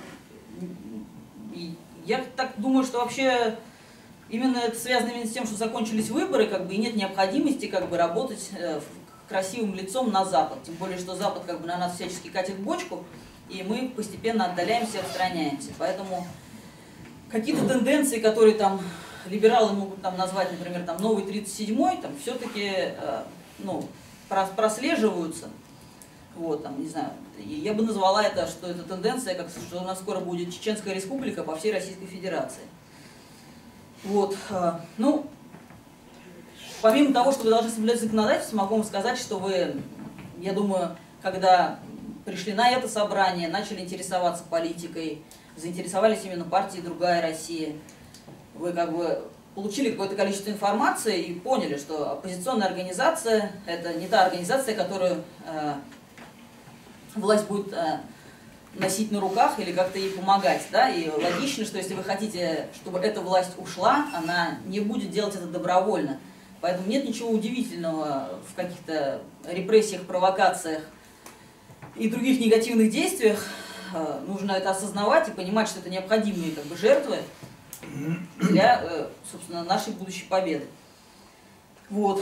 я так думаю, что вообще именно это связано именно с тем, что закончились выборы, как бы, и нет необходимости как бы работать красивым лицом на Запад. Тем более, что Запад как бы на нас всячески катит бочку, и мы постепенно отдаляемся и отстраняемся. Поэтому какие-то тенденции, которые там либералы могут там назвать, например, там новый 37-й, там все-таки ну, прослеживаются. Вот, там, не знаю, я бы назвала это, что это тенденция, как что у нас скоро будет Чеченская республика по всей Российской Федерации. Вот, ну, помимо того, что вы должны соблюдать законодательство, могу вам сказать, что вы, я думаю, когда пришли на это собрание, начали интересоваться политикой, заинтересовались именно партией «Другая Россия», вы как бы получили какое-то количество информации и поняли, что оппозиционная организация – это не та организация, которую власть будет носить на руках или как-то ей помогать. Да? И логично, что если вы хотите, чтобы эта власть ушла, она не будет делать это добровольно. Поэтому нет ничего удивительного в каких-то репрессиях, провокациях и других негативных действиях. Нужно это осознавать и понимать, что это необходимые как бы жертвы для, собственно, нашей будущей победы. Вот.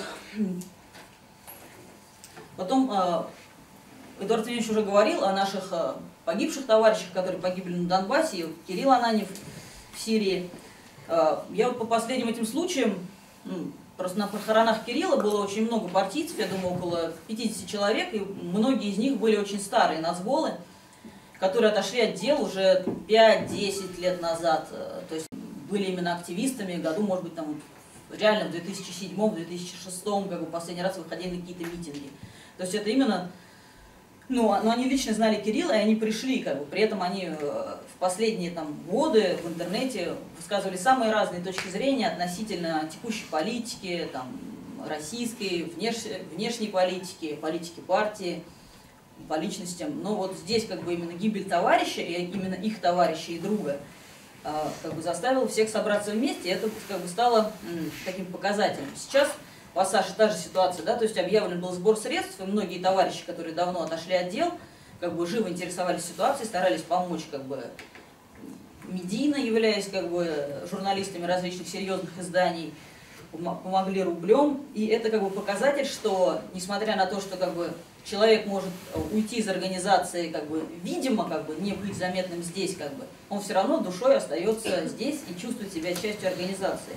Потом Эдуард Евгеньевич уже говорил о наших погибших товарищах, которые погибли на Донбассе, и Кирилл Ананьев в Сирии. Я вот по последним этим случаям, просто на похоронах Кирилла было очень много партийцев, я думаю, около 50 человек, и многие из них были очень старые нацболы, которые отошли от дел уже 5-10 лет назад, то есть были именно активистами, году, может быть, там реально в 2007-2006, как бы последний раз выходили на какие-то митинги. То есть это именно, ну, они лично знали Кирилла, и они пришли, как бы, при этом они в последние там годы в интернете высказывали самые разные точки зрения относительно текущей политики, там, российской, внешней политики, политики партии, по личностям. Но вот здесь как бы именно гибель товарища, и именно их товарища и друга, как бы заставила всех собраться вместе, и это как бы стало таким показателем. Сейчас у Саши та же ситуация, да, то есть объявлен был сбор средств, и многие товарищи, которые давно отошли от дел, как бы живо интересовались ситуацией, старались помочь, как бы медийно являясь как бы журналистами различных серьезных изданий, помогли рублем, и это как бы показатель, что несмотря на то, что как бы человек может уйти из организации, как бы видимо, как бы не быть заметным здесь, как бы, он все равно душой остается здесь и чувствует себя частью организации.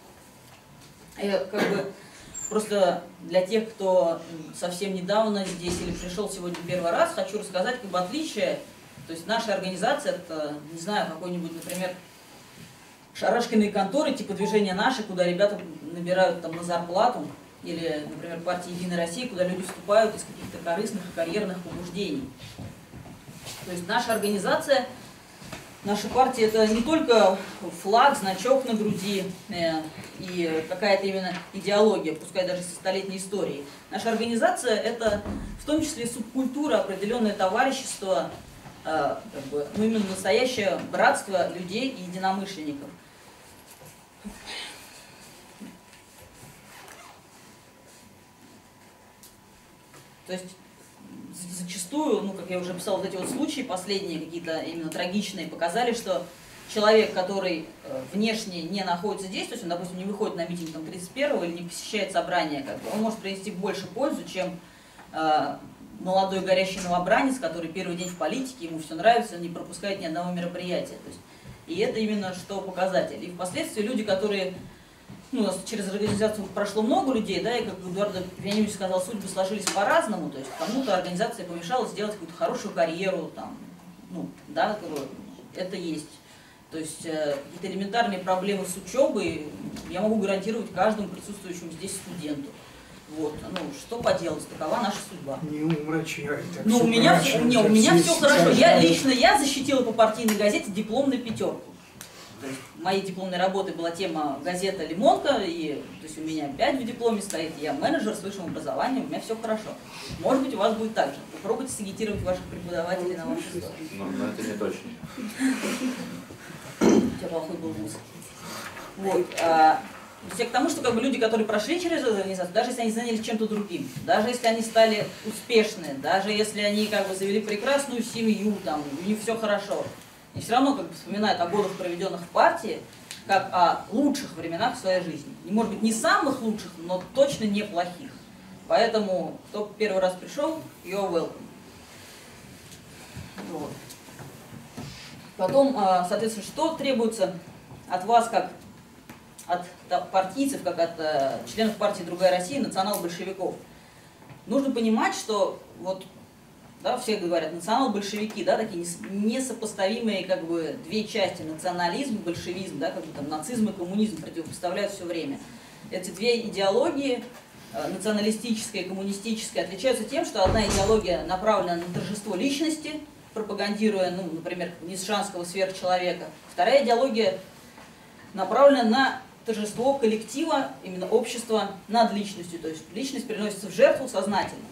И как бы просто для тех, кто совсем недавно здесь или пришел сегодня первый раз, хочу рассказать как бы отличие. То есть наша организация, это, не знаю, какой-нибудь, например, шарашкиные конторы, типа движения «Наши», куда ребята набирают там на зарплату, или, например, партия «Единая Россия», куда люди вступают из каких-то корыстных и карьерных побуждений. То есть наша организация, наша партия – это не только флаг, значок на груди и какая-то именно идеология, пускай даже со столетней историей. Наша организация – это в том числе субкультура, определенное товарищество, как бы, ну, именно настоящее братство людей и единомышленников. То есть зачастую, ну, как я уже писал, вот эти вот случаи последние, какие-то именно трагичные, показали, что человек, который внешне не находится здесь, то есть он, допустим, не выходит на митинг 31-го или не посещает собрания, как бы, он может принести больше пользу, чем молодой горящий новобранец, который первый день в политике, ему все нравится, он не пропускает ни одного мероприятия. То есть, и это именно что показатель. И впоследствии люди, которые, ну, у нас через организацию прошло много людей, да, и как Эдуард Евгеньевич сказал, судьбы сложились по-разному, то есть кому-то организация помешала сделать какую-то хорошую карьеру, там, ну, да, это есть. То есть какие-то элементарные проблемы с учебой я могу гарантировать каждому присутствующему здесь студенту. Вот, ну, что поделать, такова наша судьба. Не умрачай. Ну, у меня все хорошо. Я защитила по партийной газете диплом на 5. То есть моей дипломной работой была тема газета «Лимонка», и то есть у меня 5 в дипломе стоит, я менеджер с высшим образованием, у меня все хорошо. Может быть, у вас будет так же. Попробуйте сагитировать ваших преподавателей на вашу сторону. Но это не точно. У тебя плохой был вуз. Вот. Все к тому, что как бы люди, которые прошли через эту организацию, даже если они занялись чем-то другим, даже если они стали успешны, даже если они как бы завели прекрасную семью, там, у них все хорошо, и все равно как бы вспоминают о годах, проведенных в партии, как о лучших временах в своей жизни. И, может быть, не самых лучших, но точно неплохих. Поэтому, кто первый раз пришел, you're welcome. Вот. Потом, соответственно, что требуется от вас, как от партийцев, как от членов партии «Другая Россия», национал-большевиков? Нужно понимать, что вот, да, все говорят национал-большевики, да, такие несопоставимые как бы две части, национализм, большевизм, да, как бы там нацизм и коммунизм противопоставляют все время. Эти две идеологии, националистическая и коммунистическая, отличаются тем, что одна идеология направлена на торжество личности, пропагандируя, ну, например, ницшанского сверхчеловека. Вторая идеология направлена на торжество коллектива, именно общества над личностью, то есть личность приносится в жертву сознательно.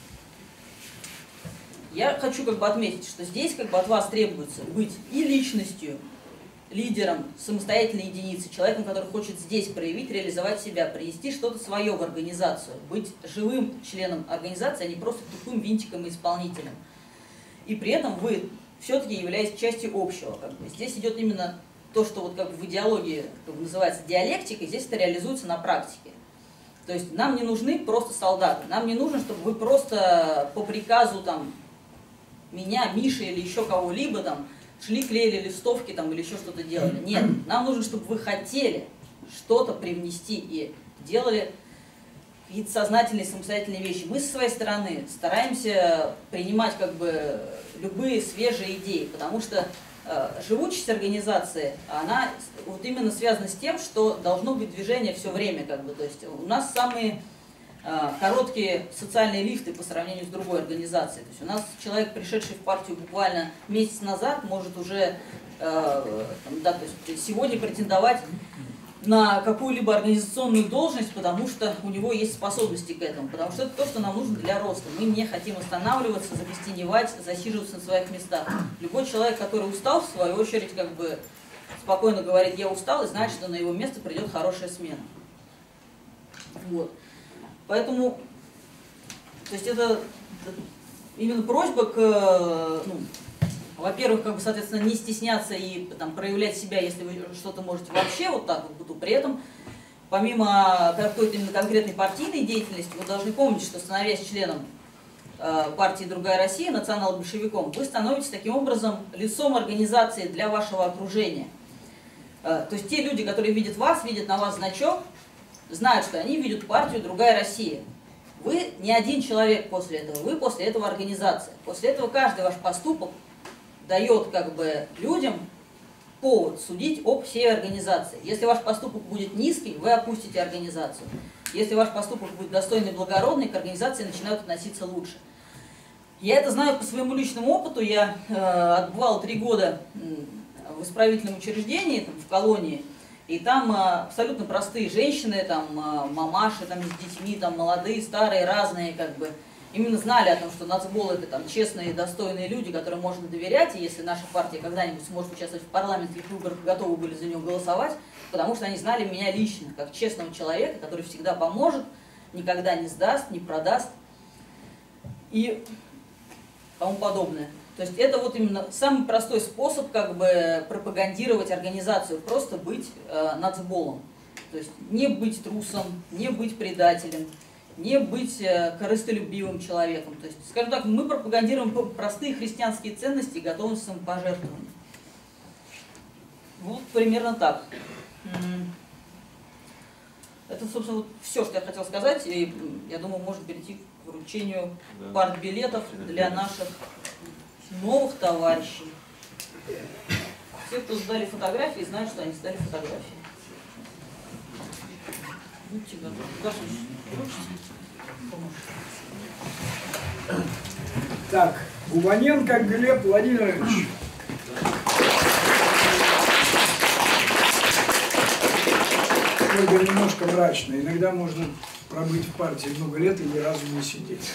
Я хочу как бы отметить, что здесь как бы от вас требуется быть и личностью, лидером, самостоятельной единицей, человеком, который хочет здесь проявить, реализовать себя, принести что-то свое в организацию, быть живым членом организации, а не просто тупым винтиком и исполнителем. И при этом вы все-таки являетесь частью общего. Как бы. Здесь идет именно то, что вот как бы в идеологии как бы называется диалектикой, здесь это реализуется на практике. То есть нам не нужны просто солдаты, нам не нужно, чтобы вы просто по приказу там, меня, Миши или еще кого-либо там шли, клеили листовки там, или еще что-то делали. Нет, нам нужно, чтобы вы хотели что-то привнести и делали какие-то сознательные, самостоятельные вещи. Мы со своей стороны стараемся принимать как бы любые свежие идеи, потому что живучесть организации, она вот именно связана с тем, что должно быть движение все время. Как бы. То есть у нас самые короткие социальные лифты по сравнению с другой организацией. То есть у нас человек, пришедший в партию буквально месяц назад, может уже да, то есть сегодня претендовать на какую-либо организационную должность, потому что у него есть способности к этому, потому что это то, что нам нужно для роста. Мы не хотим останавливаться, закостеневать, засиживаться на своих местах. Любой человек, который устал, в свою очередь, как бы спокойно говорит, я устал, и знает, что на его место придет хорошая смена. Вот. Поэтому, то есть это именно просьба к, ну, во-первых, как бы, соответственно, не стесняться и там, проявлять себя, если вы что-то можете вообще вот так вот, при этом, помимо какой-то именно конкретной партийной деятельности, вы должны помнить, что, становясь членом партии «Другая Россия», национал-большевиком, вы становитесь таким образом лицом организации для вашего окружения. То есть те люди, которые видят вас, видят на вас значок, знают, что они видят партию «Другая Россия». Вы не один человек после этого, вы после этого организация. После этого каждый ваш поступок дает как бы людям повод судить об всей организации. Если ваш поступок будет низкий, вы опустите организацию. Если ваш поступок будет достойный и благородный, к организации начинают относиться лучше. Я это знаю по своему личному опыту. Я отбывал 3 года в исправительном учреждении, там, в колонии, и там абсолютно простые женщины, там, мамаши там, с детьми, там, молодые, старые, разные, как бы, именно знали о том, что нацбол это там, честные и достойные люди, которым можно доверять, и если наша партия когда-нибудь сможет участвовать в парламентских выборах, готовы были за нее голосовать, потому что они знали меня лично, как честного человека, который всегда поможет, никогда не сдаст, не продаст и тому подобное. То есть это вот именно самый простой способ как бы пропагандировать организацию, просто быть нацболом. То есть не быть трусом, не быть предателем, не быть корыстолюбивым человеком. То есть, скажем так, мы пропагандируем простые христианские ценности и готовность к самопожертвованию. Вот примерно так. Это, собственно, вот все, что я хотел сказать. И я думаю, можно перейти к вручению партбилетов для наших новых товарищей. Все, кто сдали фотографии, знают, что они сдали фотографии. Будьте готовы. Так, Гуваненко Глеб Владимирович. Ольга немножко мрачная. Иногда можно пробыть в партии много лет и ни разу не сидеть.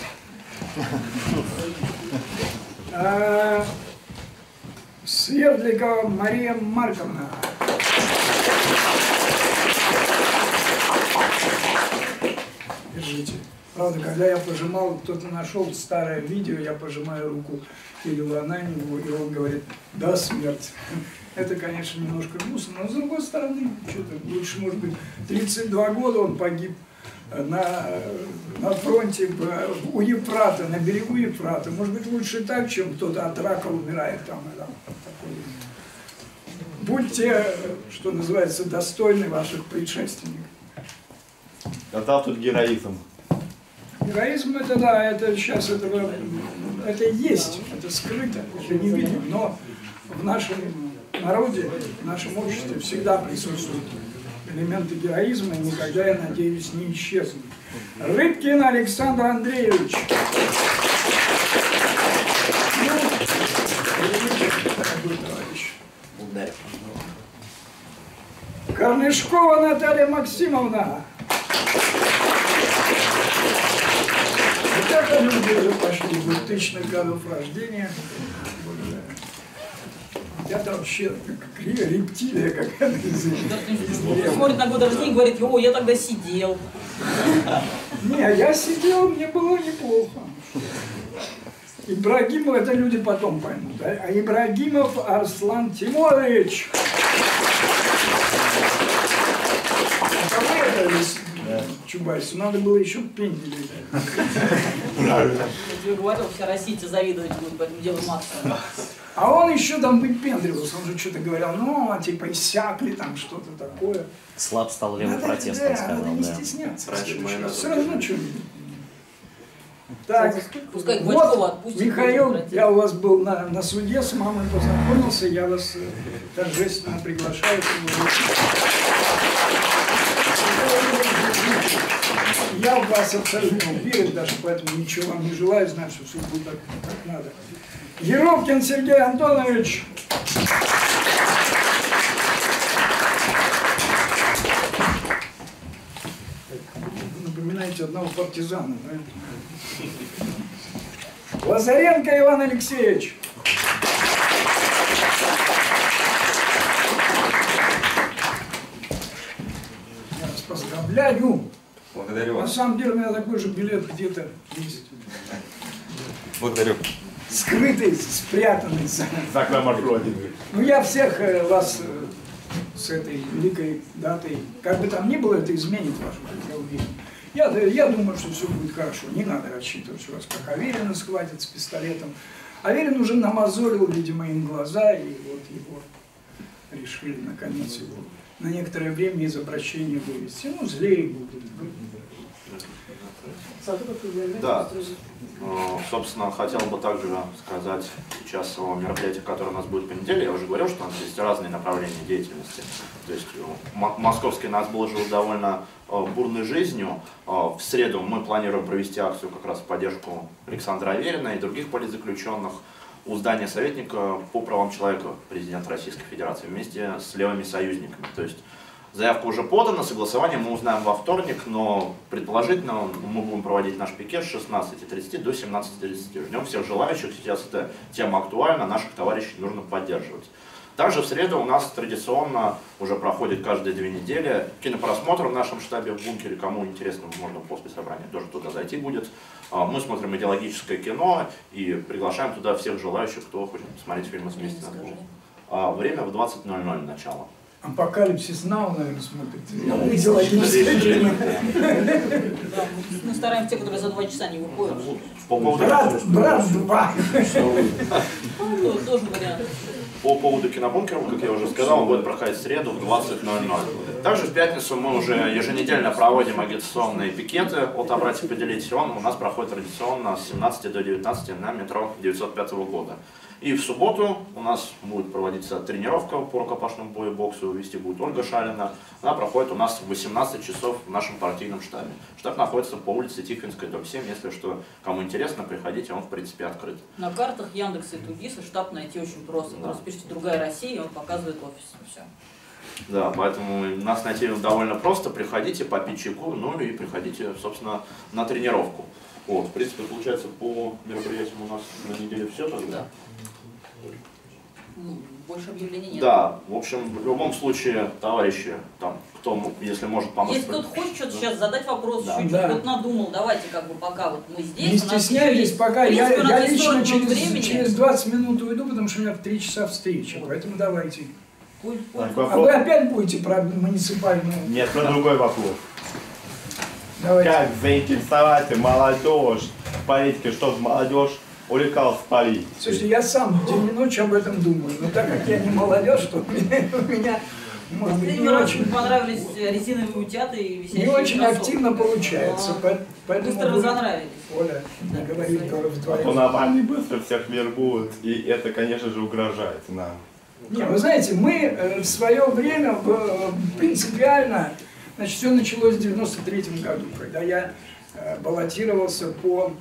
Свердликова Мария Марковна. Держите. Правда, когда я пожимал, кто-то нашел старое видео, я пожимаю руку Кириллу Ананьеву, и он говорит: да, смерть. Это, конечно, немножко грустно, но с другой стороны, что-то лучше, может быть, 32 года он погиб на фронте у Ефрата, на берегу Ефрата. Может быть, лучше так, чем кто-то от рака умирает там. Будьте, что называется, достойны ваших предшественников. А тут героизм. Героизм это да, это сейчас это есть, это скрыто, это не видно, но в нашем народе, в нашем обществе всегда присутствуют элементы героизма и никогда, я надеюсь, не исчезнут. Рыбкин Александр Андреевич. Дорогой товарищ. Благодарю. Корнышкова Наталья Максимовна. Вот это люди уже пошли 2000-х годов рождения. Я-то вообще как рептилия какая-то из Смотрит на год рождения и говорит: о, я тогда сидел. Не, я сидел, мне было неплохо. Ибрагимов, это люди потом поймут. Да? А Ибрагимов Арслан Тимурович. А кого это Чубайсу? Надо было еще пенделей. Я говорил, вся Россия тебе завидовать будет, поэтому делай максимум. А он еще там выпендривался, он же что-то говорил, ну, типа иссякли там, что-то такое. Слаб стал левый протест, он сказал, надо не да. стесняться. Раньше майонез Все равно что-нибудь. Так, Пускай Гвоздькова вот, отпустит. Михаил, я у вас был на суде, с мамой познакомился, я вас торжественно приглашаю. Я в вас абсолютно уверен, даже поэтому ничего вам не желаю, знаю, что все будет так, как надо. Еропкин Сергей Антонович. Напоминаете одного партизана, да? Лазаренко Иван Алексеевич. Я вас поздравляю. Благодарю На вас. самом деле у меня такой же билет где-то есть. Благодарю. Скрытый, спрятанный. Так на маршруте. Ну, я всех вас с этой великой датой, как бы там ни было, это изменит вашу жизнь, я уверен. Я думаю, что все будет хорошо. Не надо рассчитывать, что вас как Аверина схватят с пистолетом. Аверин уже намазолил, видимо, им глаза, и вот его решили, наконец, его на некоторое время из обращения вывести. Ну, злее будут. Да, собственно, хотел бы также сказать сейчас о мероприятии, которое у нас будет в понедельник. Я уже говорил, что у нас есть разные направления деятельности. То есть московский нацбол жил довольно бурной жизнью. В среду мы планируем провести акцию как раз в поддержку Александра Аверина и других политзаключенных у здания советника по правам человека президента Российской Федерации вместе с левыми союзниками. То есть заявка уже подана, согласование мы узнаем во вторник, но предположительно мы будем проводить наш пикет с 16:30 до 17:30. Ждем всех желающих, сейчас эта тема актуальна, наших товарищей нужно поддерживать. Также в среду у нас традиционно уже проходит каждые 2 недели кинопросмотр в нашем штабе в бункере. Кому интересно, можно после собрания тоже туда зайти будет. Мы смотрим идеологическое кино и приглашаем туда всех желающих, кто хочет посмотреть фильмы «Вместе на Богу». Время в 20:00 начало. Апокалипсис Нау, наверное, смотрите. Да, мы стараемся те, которые за 2 часа не выходят. Брат 2. Ну, тоже вариант. По поводу кинобункеров, как я уже сказал, он будет проходить в среду в 20:00. Также в пятницу мы уже еженедельно проводим агитационные пикеты от «Обратите, поделитесь». Он у нас проходит традиционно с 17 до 19 на метро 905 года. И в субботу у нас будет проводиться тренировка по рукопашному бою, боксу, вести будет Ольга Шалина. Она проходит у нас в 18 часов в нашем партийном штабе. Штаб находится по улице Тихвинская, дом 7. Если что, кому интересно, приходите, он в принципе открыт. На картах Яндекса и Тугиса штаб найти очень просто. Да. Просто пишите «Другая Россия», и он показывает офис. Все. Да, поэтому нас найти довольно просто. Приходите попить чайку, ну и приходите, собственно, на тренировку. Вот, в принципе, получается, по мероприятиям у нас на неделе все тогда. Да. Больше объявлений нет. Да, в общем, в любом случае, товарищи, там, кто, если может помочь. Если кто-то хочет что-то сейчас задать вопрос, Да. чуть-чуть Да. вот надумал, давайте как бы пока вот мы здесь. Не у нас еще стесняйтесь, есть- пока в принципе, у нас я есть лично 40 минут времени. через 20 минут уйду, потому что у меня в 3 часа встреча, поэтому давайте. Пуль- пуль- Так, А вопрос. вы опять будете про муниципальную? Нет, про другой вопрос. Давайте. Как заинтересовать молодежь в политике, чтобы молодежь увлекалась политикой? Слушайте, я сам день и ночь об этом думаю, но так как я не молодежь, то у меня, может быть, не Последний раз очень, мне понравились резиновые утята и висящие не очень кроссовки. активно получается, Но поэтому Быстро вы- разонравились. Оля не говорит А то вдвоем. на вами быстро всех вербуют, и это, конечно же, угрожает нам. Не, вы знаете, мы в свое время принципиально, значит, все началось в 93 году, когда я баллотировался по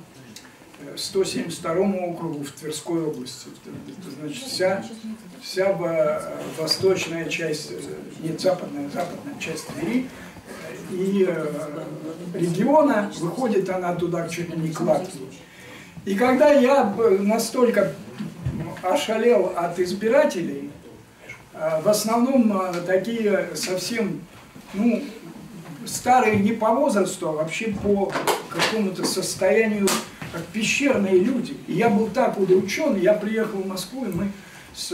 172 округу в Тверской области. Это, значит, вся восточная часть, нет, западная часть Твери и региона, выходит она туда чуть ли не к Латвии. И когда я настолько ошалел от избирателей, в основном такие совсем, ну, старые не по возрасту, а вообще по какому-то состоянию, как пещерные люди. И я был так удручен, я приехал в Москву, и мы с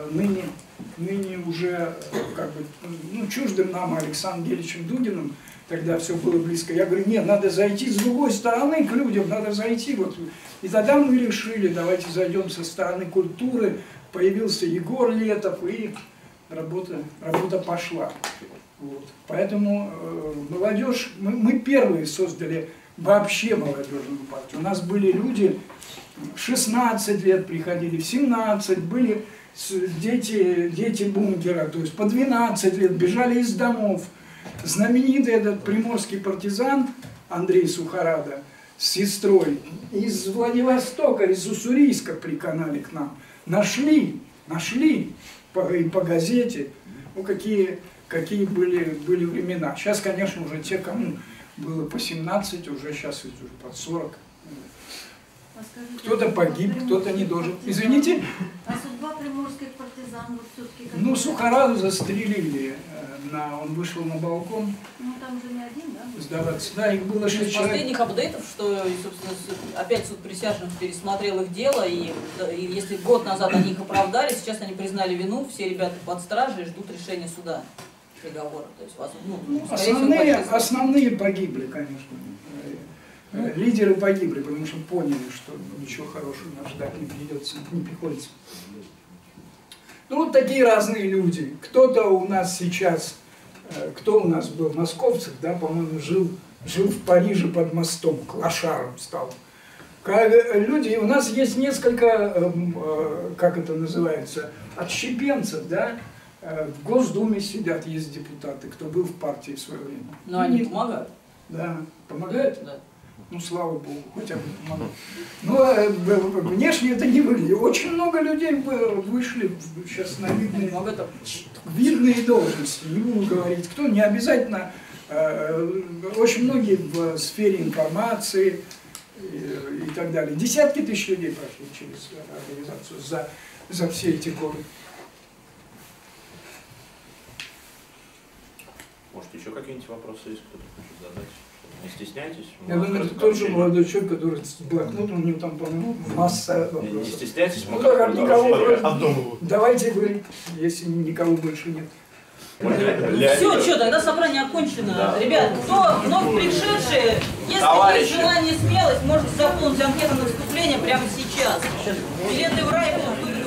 ныне уже как бы, ну, чуждым нам Александром Геличем Дугиным, тогда все было близко. Я говорю, нет, надо зайти с другой стороны к людям, надо зайти. Вот. И тогда мы решили, давайте зайдем со стороны культуры. Появился Егор Летов, и работа пошла. Вот. Поэтому молодежь, мы первые создали вообще молодежную партию. У нас были люди, 16 лет приходили, в 17, были дети бункера, то есть по 12 лет бежали из домов. Знаменитый этот приморский партизан Андрей Сухорада с сестрой из Владивостока, из Уссурийска приканали к нам. Нашли по газете, ну, какие были времена. Сейчас, конечно, уже те, кому было по 17, уже сейчас уже под 40. Кто-то погиб, кто-то не должен. Извините? А судьба приморских партизан вот все-таки... Ну, Сухораду застрелили. Он вышел на балкон Ну, там же не один, да? сдаваться. Да, их было 6 Из человек. последних апдейтов, что, собственно, опять суд присяжных пересмотрел их дело, и если год назад они их оправдали, сейчас они признали вину, все ребята под стражей ждут решения суда, приговора. То есть, скорее всего, Основные погибли, конечно. Лидеры погибли, потому что поняли, что ничего хорошего нас ждать не придется, не приходится. Ну, вот такие разные люди. Кто-то у нас сейчас, кто у нас был, Московцев, да, по-моему, жил в Париже под мостом, клошаром стал. Люди, у нас есть несколько, как это называется, отщепенцев, да, в Госдуме сидят, есть депутаты, кто был в партии в свое время. Но они помогают. Да, помогают? Да. Ну, слава Богу, хотя бы помогают. Но внешне это не выглядит. Очень много людей вышли сейчас на видные должности. Не буду говорить, кто, не обязательно. Очень многие в сфере информации и так далее. Десятки тысяч людей прошли через организацию за все эти годы. Может, еще какие-нибудь вопросы есть, кто-то хочет задать? Не стесняйтесь. Я думаю, это тот же молодой человек, который с блокнотом, у него там, по-моему, масса Не вопросов. стесняйтесь, Ну, так как никого продолжим. больше... Давайте вы, если никого больше нет. Все, тогда собрание окончено. Да. Ребят, кто вновь пришедшие, если Товарищи. есть желание, смелость, можете заполнить анкету на выступление прямо сейчас. Билеты в рай будут